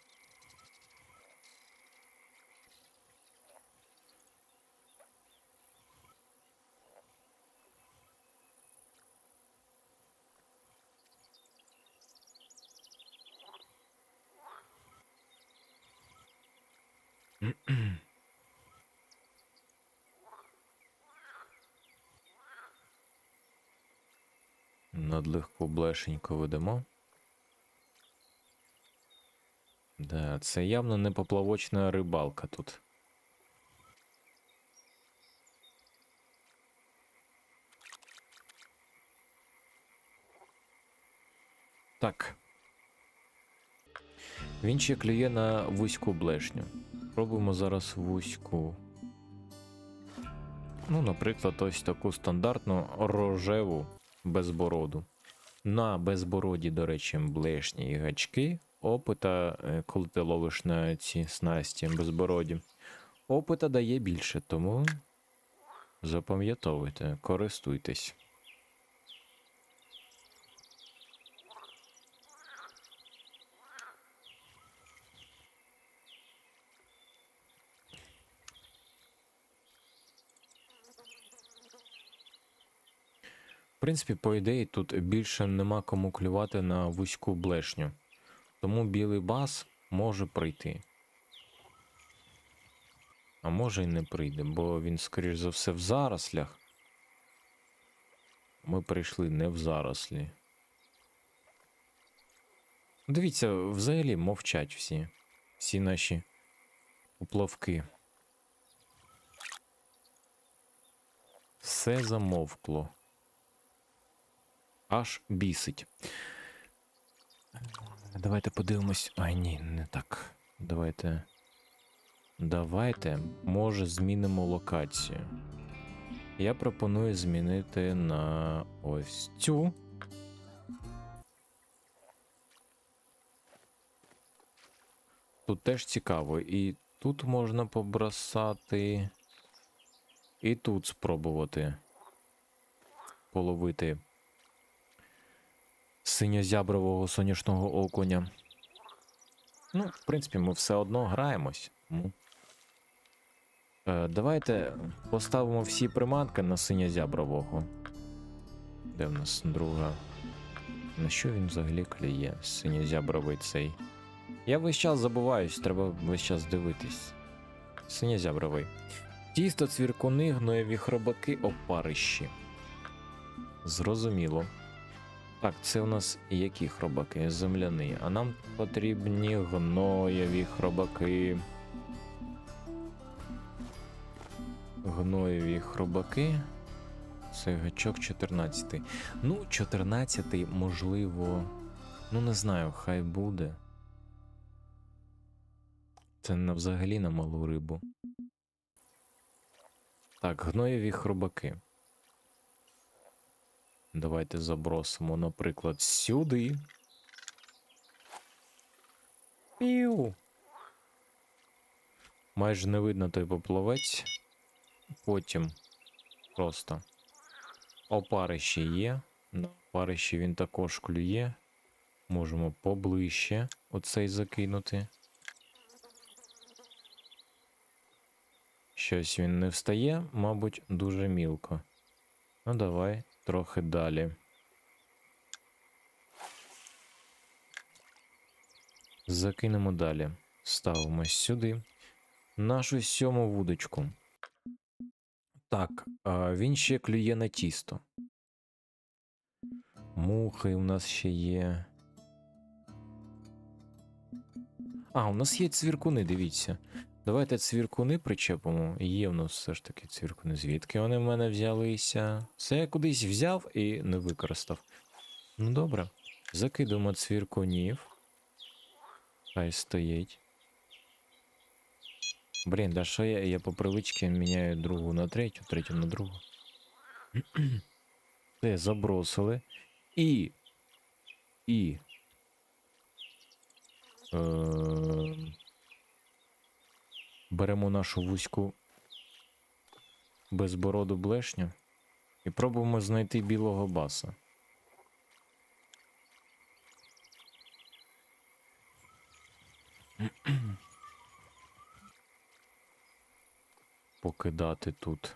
S1: Надлегку блешенько ведемо. Да, це явно не поплавочна рибалка тут. Так. Він ще клює на вузьку блешню. Пробуємо зараз вузьку. Ну, наприклад, ось таку стандартну рожеву безбороду. На безбороді, до речі, блешні і гачки. Опита, коли ти ловиш на ці снасті безбороді, опита дає більше, тому запам'ятовуйте, користуйтесь. В принципі, по ідеї, тут більше нема кому клювати на вузьку блешню. Тому білий бас може прийти. А може і не прийде, бо він, скоріш за все, в зарослях. Ми прийшли не в зарослі. Дивіться, взагалі мовчать всі. Всі наші поплавки. Все замовкло. Аж бісить. Давайте подивимось. Ай, ні, не так. Давайте. Давайте, може, змінимо локацію. Я пропоную змінити на ось цю. Тут теж цікаво. І тут можна побросати. І тут спробувати половити синьозябрового соняшного окуня. Ну, в принципі, ми все одно граємось. Е, давайте поставимо всі приманки на синьозябрового. Де в нас друга? На що він взагалі клює? Синьозябровий цей. Я весь час забуваюсь, треба весь час дивитись. Синьозябровий. Тісто, цвіркуни, гноєві хробаки, опарищі. Зрозуміло. Так, це у нас які хробаки? Земляні. А нам потрібні гноєві хробаки. Гноєві хробаки. Це гачок чотирнадцятий. Ну, чотирнадцятий, можливо. Ну, не знаю, хай буде. Це не взагалі на малу рибу. Так, гноєві хробаки. Давайте забросимо, наприклад, сюди. Піу. Майже не видно той поплавець. Потім просто опарищі є. На опарищі він також клює. Можемо поближче оцей закинути. Щось він не встає, мабуть, дуже мілко. Ну, давай трохи далі. Закинемо далі. Ставимо сюди нашу сьому вудочку. Так, а він ще клює на тісто. Мухи у нас ще є. А, у нас є цвіркуни, дивіться. Давайте цвіркуни причепимо. Є в нас все ж таки цвіркуни. Звідки вони в мене взялися? Це я кудись взяв і не використав. Ну добре. Закидуємо цвіркунів. Хай стоїть. Блін, да що я? Я по привичці міняю другу на третю, третю на другу. Все, забросили. І. І. Е... Беремо нашу вузьку безбороду блешню і пробуємо знайти білого баса. Покидати тут.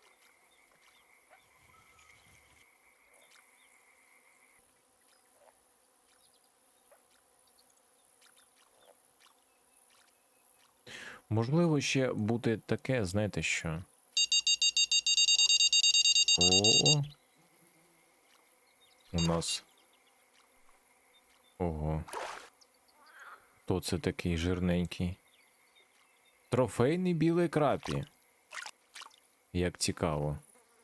S1: Можливо, ще буде таке, знаєте що? О, у нас. Ого. Хто це такий жирненький? Трофейний білий крапі. Як цікаво.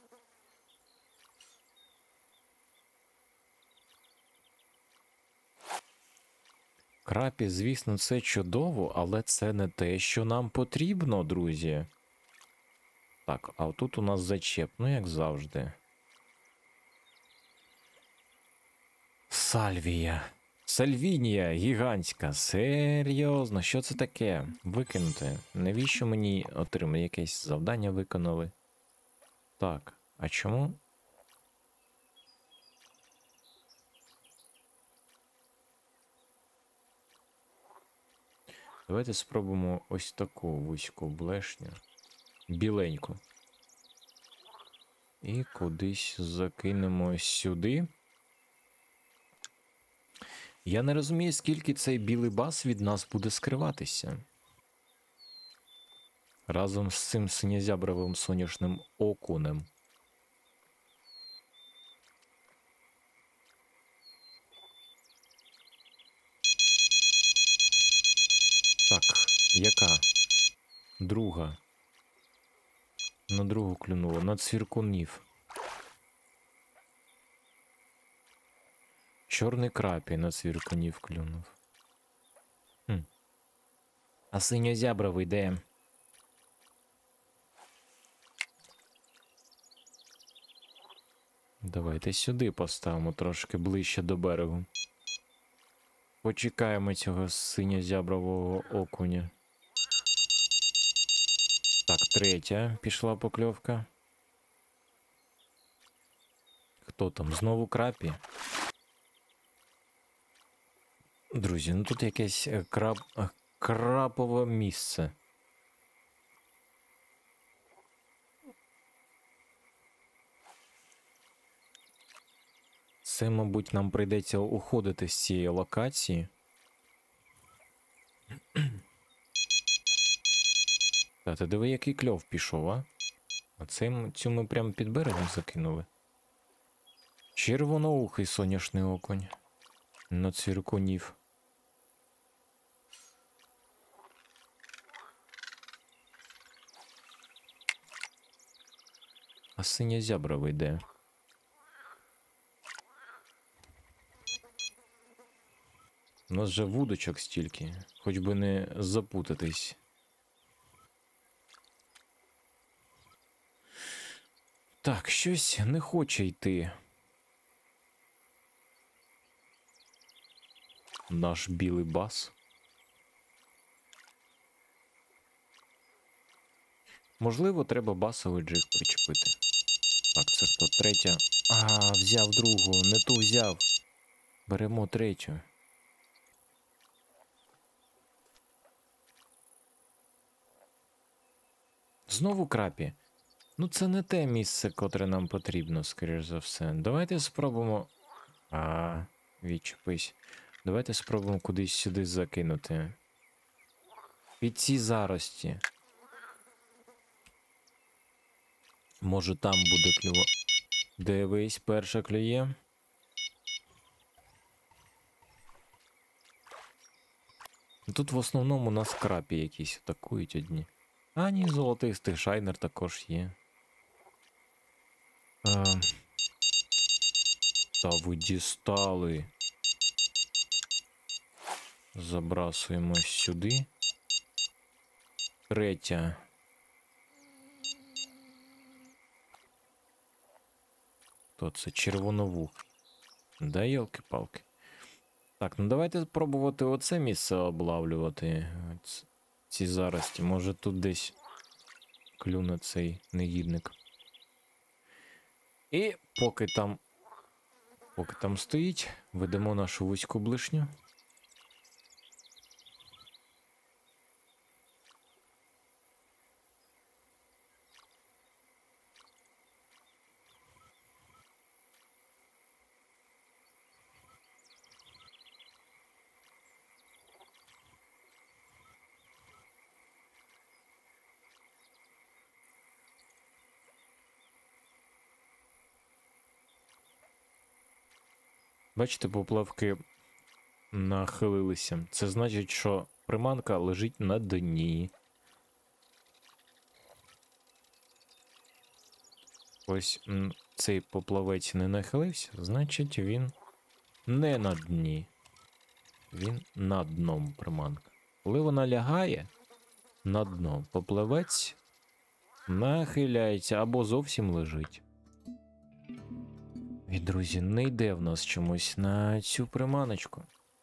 S1: Крапі, звісно, це чудово, але це не те, що нам потрібно, друзі. Так, а тут у нас зачеп, ну як завжди. Сальвія. Сальвінія гігантська. Серйозно, що це таке? Викинути. Навіщо мені отримати? Якесь завдання виконали? Так, а чому? Давайте спробуємо ось таку вузьку блешню. Біленьку. І кудись закинемо сюди. Я не розумію, скільки цей білий бас від нас буде скриватися. Разом з цим синьозябровим соняшним окунем. Так, яка? Друга. На другу клюнуло, на цвіркунів. Чорний крапі на цвіркунів клюнув. Хм. А синьозябровий де? Давайте сюди поставимо трошки ближче до берегу. Почекаємо цього синьозябрового окуня. Так, третя пішла покльовка. Хто там? Знову крапі? Друзі, ну тут якесь крап... крапове місце. Це, мабуть, нам прийдеться уходити з цієї локації. Та ти диви, який кльов пішов, а? А цим, цю ми прямо під берегом закинули. Червоноухий соняшний окунь. На цвіркунів. А синьозябровий де? У нас же вудочок стільки, хоч би не запутатись. Так, щось не хоче йти. Наш білий бас. Можливо, треба басовий джиг причепити. Так, це хто? Третя. А, взяв другу, не ту взяв. Беремо третю. Знову крапі. Ну, це не те місце, котре нам потрібно, скоріш за все. Давайте спробуємо. А, відчепись. Давайте спробуємо кудись сюди закинути. Під ці зарості. Може там буде клюва. Дивись, перша клює. Тут в основному нас крапі якісь атакують одні. А ні, золотистий шайнер також є. А... Та ви дістали. Забрасуємо сюди. Третя. То це червоновух. Да, йолки-палки. Так, ну давайте пробувати оце місце облавлювати. Ц- Ці зарості. Може тут десь клюне цей негідник. І поки там. Поки там стоїть, ведемо нашу вузьку блишню. Бачите, поплавки нахилилися. Це значить, що приманка лежить на дні. Ось м, цей поплавець не нахилився, значить він не на дні. Він на дном приманка. Коли вона лягає на дно, поплавець нахиляється або зовсім лежить. І, друзі, не йде в нас чомусь на цю приманочку.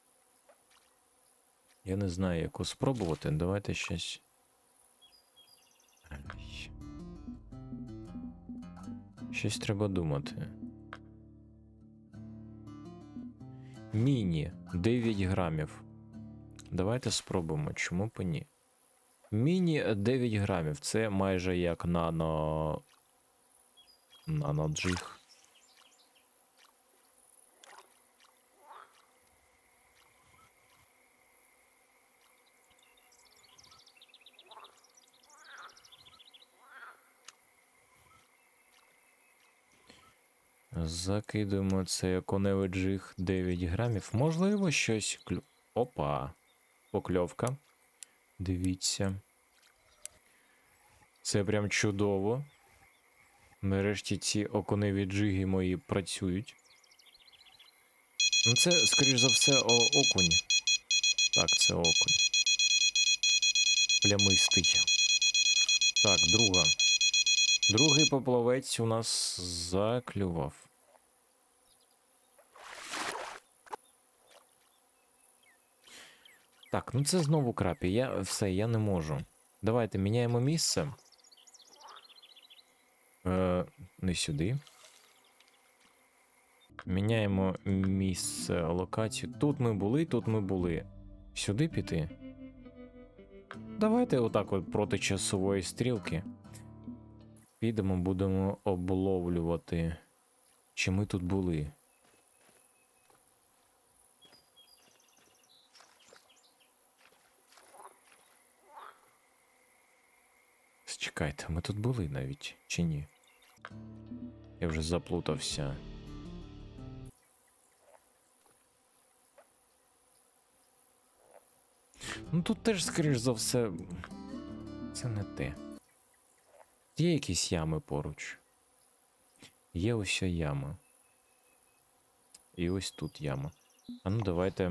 S1: Я не знаю, яку спробувати. Давайте щось. Ай. Щось треба думати. Міні дев'ять грамів. Давайте спробуємо, чому б і ні. Міні дев'ять грамів. Це майже як нано. Наноджиг. Закидуємо цей оконевий джиг дев'ять грамів. Можливо, щось клю... Опа! Покльовка. Дивіться. Це прям чудово. Нарешті ці оконеві джиги мої працюють. Ну це, скоріш за все, о окунь. Так, це окунь. Плямистий. Так, друга. Другий поплавець у нас заклював. Так, ну це знову крапі. Я все, я не можу. Давайте міняємо місце. Е, не сюди. Міняємо місце, локацію. Тут ми були, тут ми були. Сюди піти. Давайте отак от проти часової стрілки. Підемо, будемо обловлювати. Чи ми тут були? Чекайте, ми тут були навіть, чи ні? Я вже заплутався. Ну тут теж, скоріш за все, це не те. Є якісь ями поруч. Є ось яма. І ось тут яма. А ну давайте.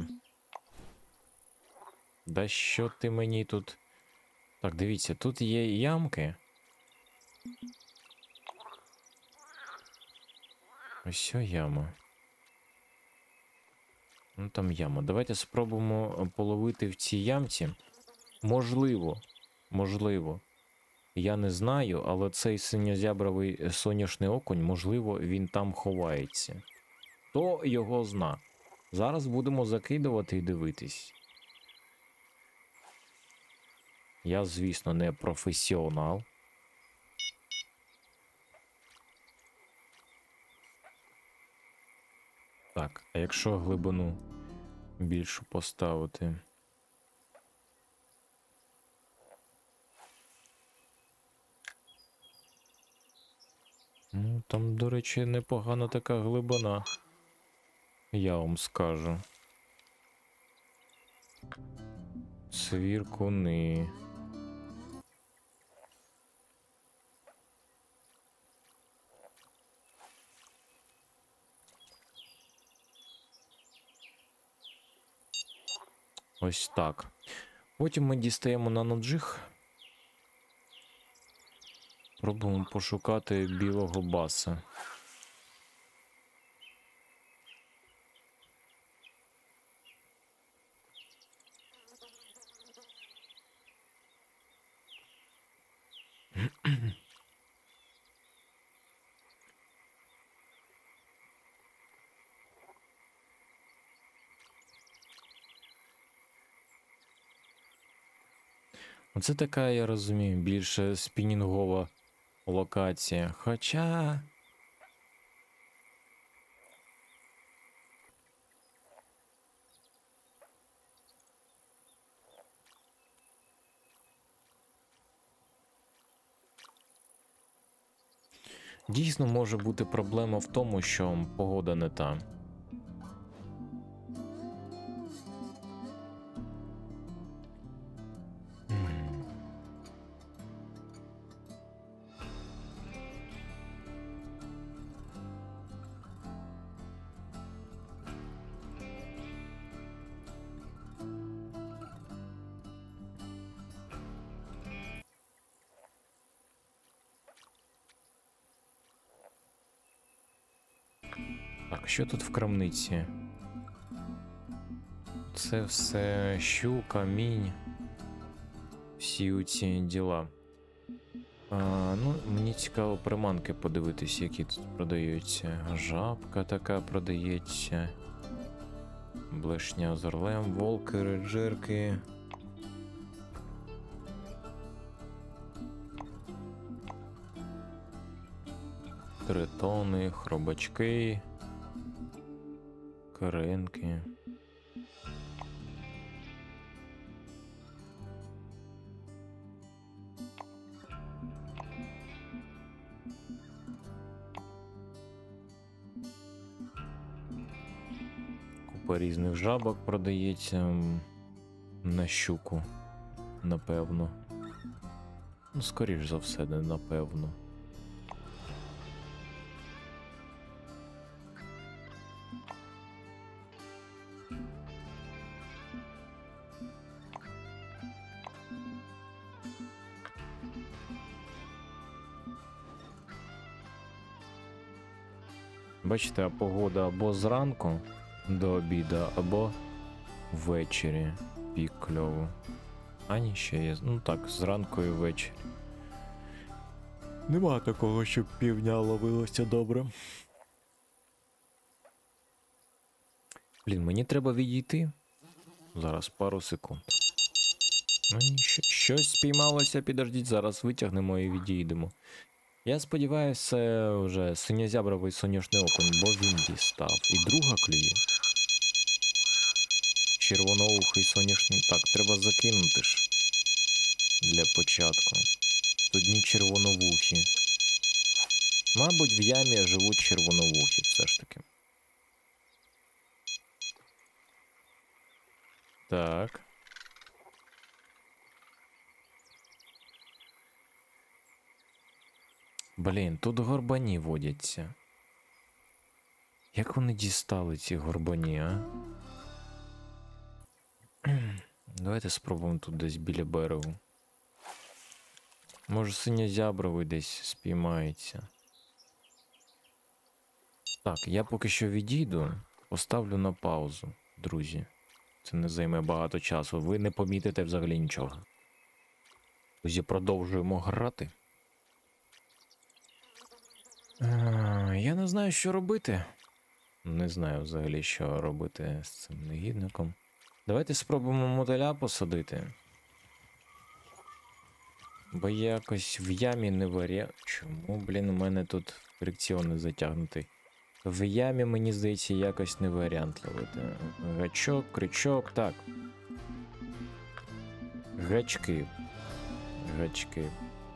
S1: Да що ти мені тут... Так, дивіться, тут є ямки. Ось яма. Ну там яма. Давайте спробуємо половити в цій ямці. Можливо, можливо. Я не знаю, але цей синьозябровий соняшний окунь, можливо, він там ховається. Хто його зна? Зараз будемо закидувати і дивитись. Я, звісно, не професіонал. Так, а якщо глибину більшу поставити? Ну, там, до речі, непогана така глибина. Я вам скажу. Свіркуни. Ось так. Потім ми дістаємо наноджиг. Пробуємо пошукати білого баса. Оце така, я розумію, більше спінінгова локація. Хоча... Дійсно може бути проблема в тому, що погода не та. Так, що тут в крамниці? Це все щу, камінь. Всі ці діла. А, ну, мені цікаво приманки подивитись, які тут продаються. Жабка така продається. Блешня з орлем, волки, реджирки. Тритони, хробачки. Каренки. Купа різних жабок продається на щуку, напевно. Ну, скоріш за все, не напевно. Бачите, а погода або зранку до обіду, або ввечері пік кльово. А ні, ще є. Ну так, зранку і ввечері. Нема такого, щоб півдня ловилося добре. Блін, мені треба відійти. Зараз пару секунд. Ну ні, щось спіймалося, підождіть, зараз витягнемо і відійдемо. Я сподіваюся, це вже синьозябровий соняшний окунь, бо він дістав. І друга клює. Червоноухий соняшний. Так, треба закинути ж. Для початку. Одні червоновухі. Мабуть, в ямі живуть червоновухі все ж таки. Так. Блін, тут горбані водяться. Як вони дістали ці горбані, а? Давайте спробуємо тут десь біля берегу. Може синьозябровий десь спіймається. Так, я поки що відійду, поставлю на паузу, друзі. Це не займе багато часу, ви не помітите взагалі нічого. Друзі, продовжуємо грати. А, я не знаю, що робити. Не знаю взагалі, що робити з цим негідником. Давайте спробуємо мотиля посадити. Бо якось в ямі не варя... Чому, блін, у мене тут фрикціон не затягнутий? В ямі, мені здається, якось не варіант ловити. Гачок, крючок, так. Гачки. Гачки.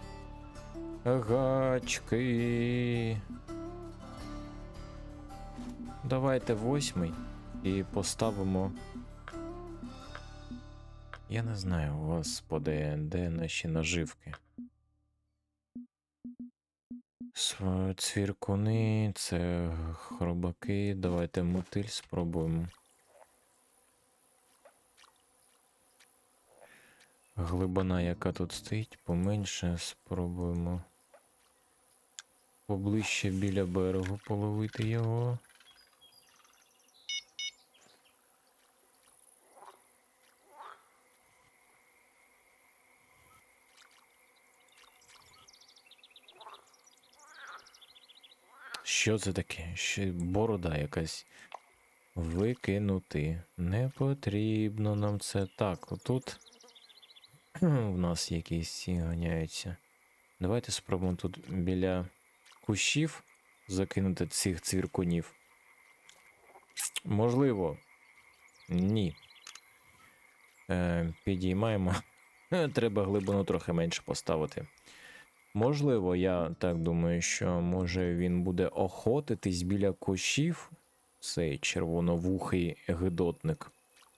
S1: Гачки. Давайте восьмий і поставимо. Я не знаю, господи, де наші наживки. Цвіркуни, це хробаки. Давайте мотиль спробуємо. Глибина, яка тут стоїть, поменше. Спробуємо поближче біля берегу половити його. Що це таке? Ще борода якась. Викинути. Не потрібно нам це. Так, отут в нас якісь ці ганяються. Давайте спробуємо тут біля кущів закинути цих цвіркунів. Можливо. Ні. Е, підіймаємо. Треба глибину трохи менше поставити. Можливо, я так думаю, що може він буде охотитись біля кущів, цей червоновухий гидотник.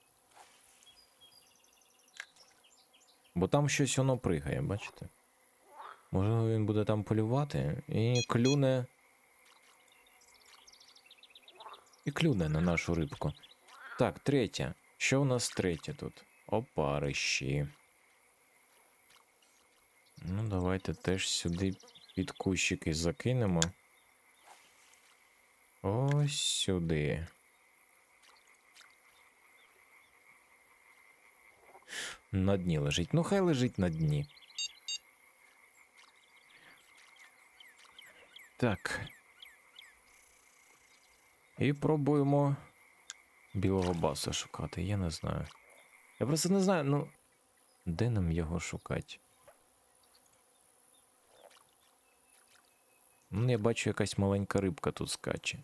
S1: Бо там щось воно пригає, бачите? Можливо, він буде там полювати і клюне. І клюне на нашу рибку. Так, третя. Що у нас третє тут? Опарищі. Ну, давайте теж сюди під кущики закинемо. Ось сюди. На дні лежить. Ну, хай лежить на дні. Так. І пробуємо білого баса шукати. Я не знаю. Я просто не знаю, ну, де нам його шукати? Ну, я бачу, якась маленька рибка тут скаче.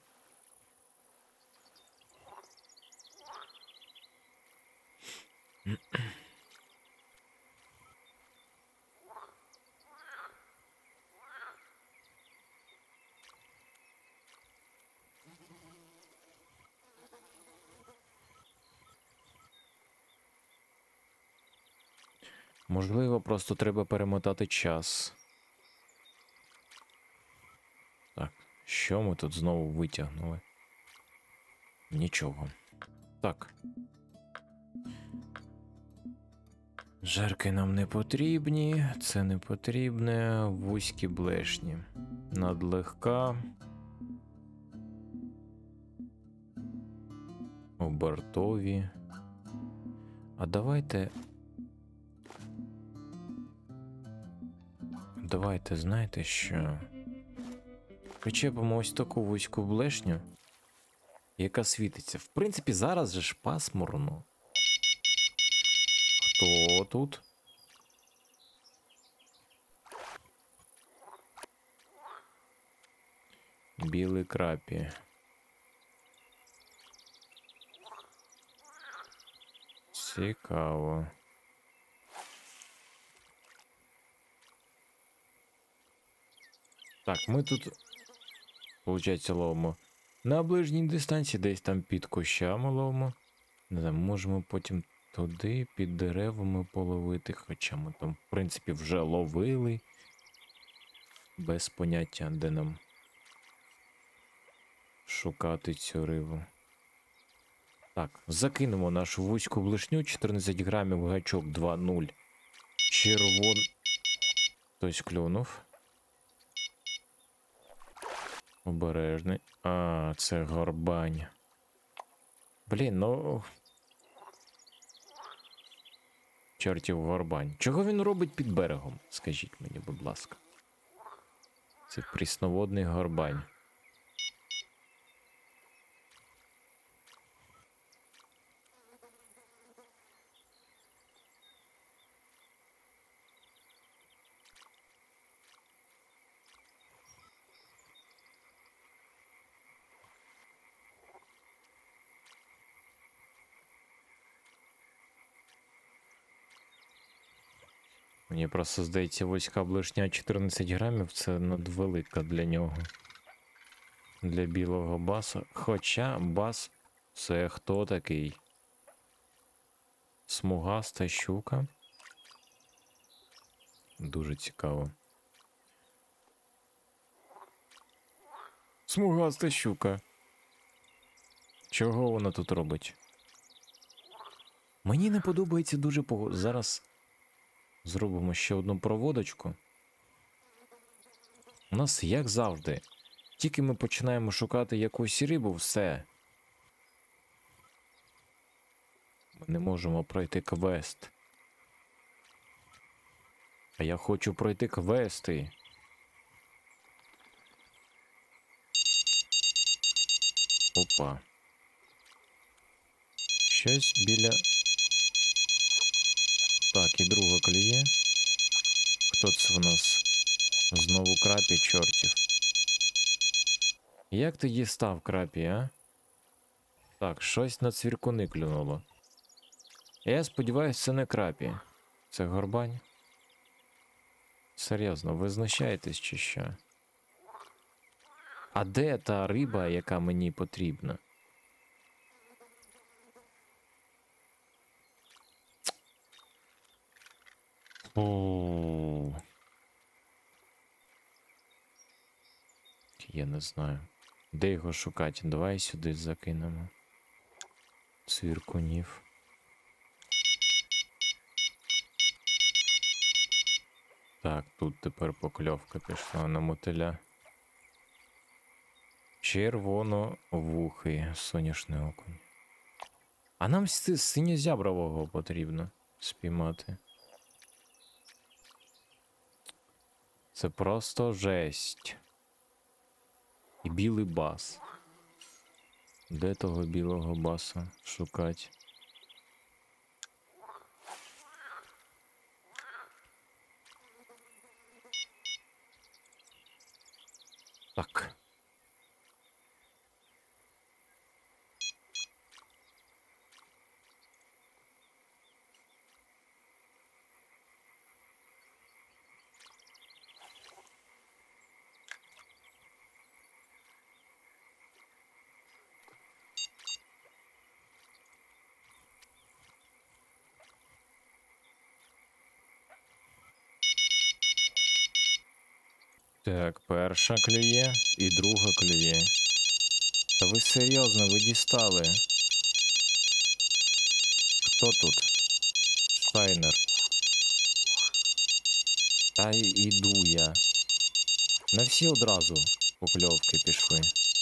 S1: Можливо, просто треба перемотати час. Так, що ми тут знову витягнули? Нічого. Так. Жерки нам не потрібні, це не потрібне, вузькі блешні. Надлегка. Обертові. А давайте... Давайте, знаєте що? Причепимо ось таку вузьку блешню, яка світиться. В принципі, зараз же ж пасмурно. Хто тут? Білий крапі. Цікаво. Так, ми тут, виходить, ловимо на ближній дистанції, десь там під кущами ловимо. Не знаю, можемо потім туди, під деревами половити, хоча ми там, в принципі, вже ловили. Без поняття, де нам шукати цю рибу. Так, закинемо нашу вузьку блешню, чотирнадцять грамів, гачок два нуль. Червон... Хтось клюнув. Обережний. А, це горбань. Блін, ну... Чортів горбань. Чого він робить під берегом? Скажіть мені, будь ласка. Це прісноводний горбань. Мені просто здається, вузька блешня чотирнадцять грамів це надвелика для нього. Для білого баса. Хоча бас це хто такий? Смугаста щука. Дуже цікаво. Смугаста щука. Чого вона тут робить? Мені не подобається дуже погода. Зараз зробимо ще одну проводочку. У нас, як завжди, тільки ми починаємо шукати якусь рибу, все. Ми не можемо пройти квест. А я хочу пройти квести. Опа. Щось біля... Так, і друга клює. Хто це в нас? Знову крапі, чортів. Як ти дістав крапі, а? Так, щось на цвіркуни клюнуло. Я сподіваюся, це не крапі. Це горбань. Серйозно, ви знущаєтесь чи що? А де та риба, яка мені потрібна? О. Я не знаю. Де його шукати? Давай сюди закинемо. Цвіркунів. Так, тут тепер покльовка пішла на мотиля. Червоновухий соняшний окунь. А нам синьозябрового потрібно спіймати. Це просто жесть. І білий бас. Де того білого баса шукати? Так. Так, перша клює і друга клює. Та ви серйозно, ви дістали? Хто тут? Штайнер. Та й іду я. На всі одразу покльовки пішли.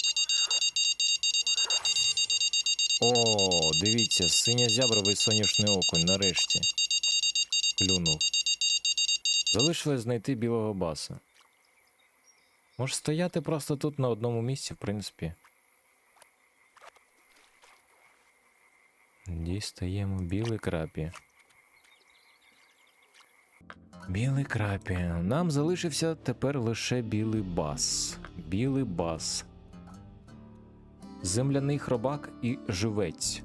S1: О, дивіться, синьозябровий соняшний окунь нарешті клюнув. Залишилось знайти білого баса. Може стояти просто тут на одному місці, в принципі. Дістаємо білий крапі. Білий крапі. Нам залишився тепер лише білий бас. Білий бас. Земляний хробак і живець.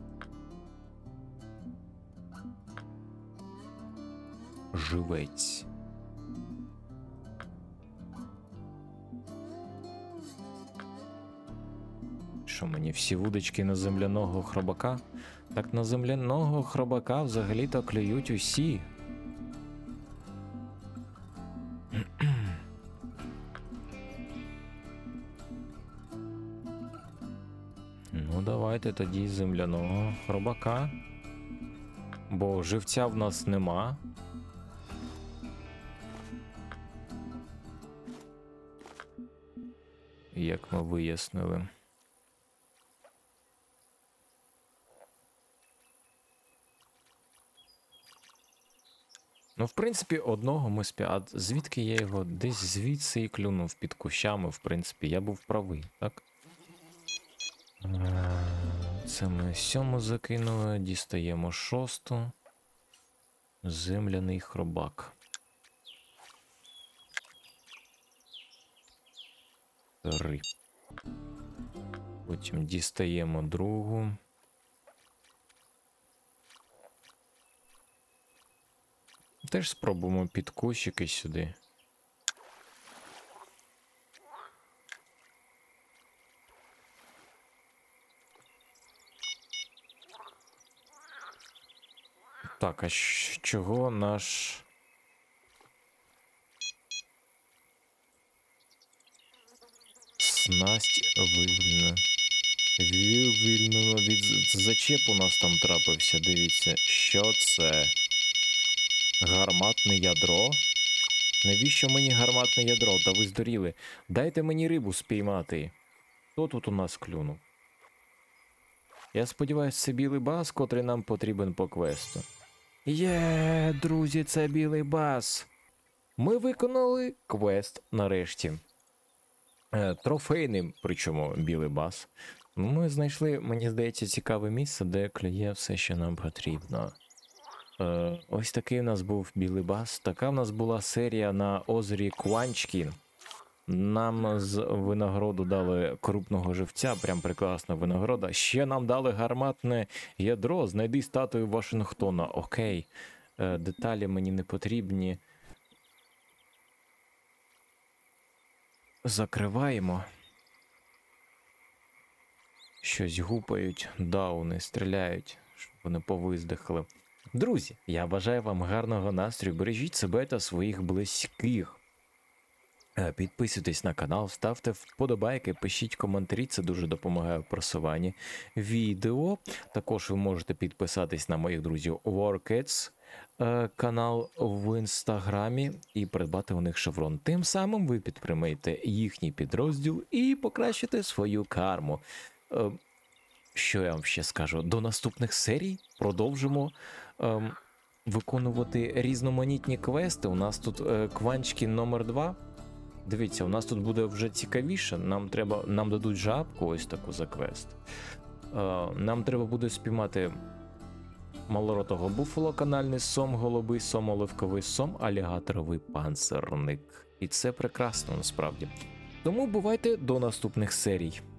S1: Живець. Що мені всі вудочки на земляного хробака? Так на земляного хробака взагалі-то клюють усі. Ну, давайте тоді земляного хробака. Бо живця в нас нема. Як ми вияснили. Ну, в принципі, одного ми спі... А звідки я його? Десь звідси і клюнув під кущами, в принципі. Я був правий, так? Це ми сьому закинули, дістаємо шосту. Земляний хробак. Три. Потім дістаємо другу. Теж спробуємо під кущики сюди. Так, а щ- чого наш... Снасть вивільнена. Вивільнено від з- зачеп у нас там трапився, дивіться. Що це? Гарматне ядро? Навіщо мені гарматне ядро? Та ви здуріли. Дайте мені рибу спіймати. Хто тут у нас клюнув? Я сподіваюся, це білий бас, котрий нам потрібен по квесту. Є, друзі, це білий бас. Ми виконали квест нарешті. Е, Трофейний, причому білий бас. Ми знайшли, мені здається, цікаве місце, де клює все, що нам потрібно. Е, ось такий у нас був білий бас. Така в нас була серія на озері Кванчкін. Нам з винагороду дали крупного живця, прям прекрасна винагорода. Ще нам дали гарматне ядро, знайди статую Вашингтона. Окей, е, деталі мені не потрібні. Закриваємо. Щось гупають, дауни стріляють, щоб вони повиздихли. Друзі, я бажаю вам гарного настрою, бережіть себе та своїх близьких. Е, Підписуйтесь на канал, ставте вподобайки, пишіть коментарі, це дуже допомагає в просуванні відео. Також ви можете підписатись на моїх друзів WarKids е, канал в інстаграмі і придбати у них шеврон. Тим самим ви підтримаєте їхній підрозділ і покращите свою карму. Е, Що я вам ще скажу? До наступних серій продовжимо ем, виконувати різноманітні квести. У нас тут е, Кванчкін номер два. Дивіться, у нас тут буде вже цікавіше. Нам треба, нам дадуть жабку ось таку за квест. Е, нам треба буде спіймати малоротого буфало, канальний сом, голубий сом, оливковий сом, алігаторовий панцирник. І це прекрасно насправді. Тому бувайте до наступних серій.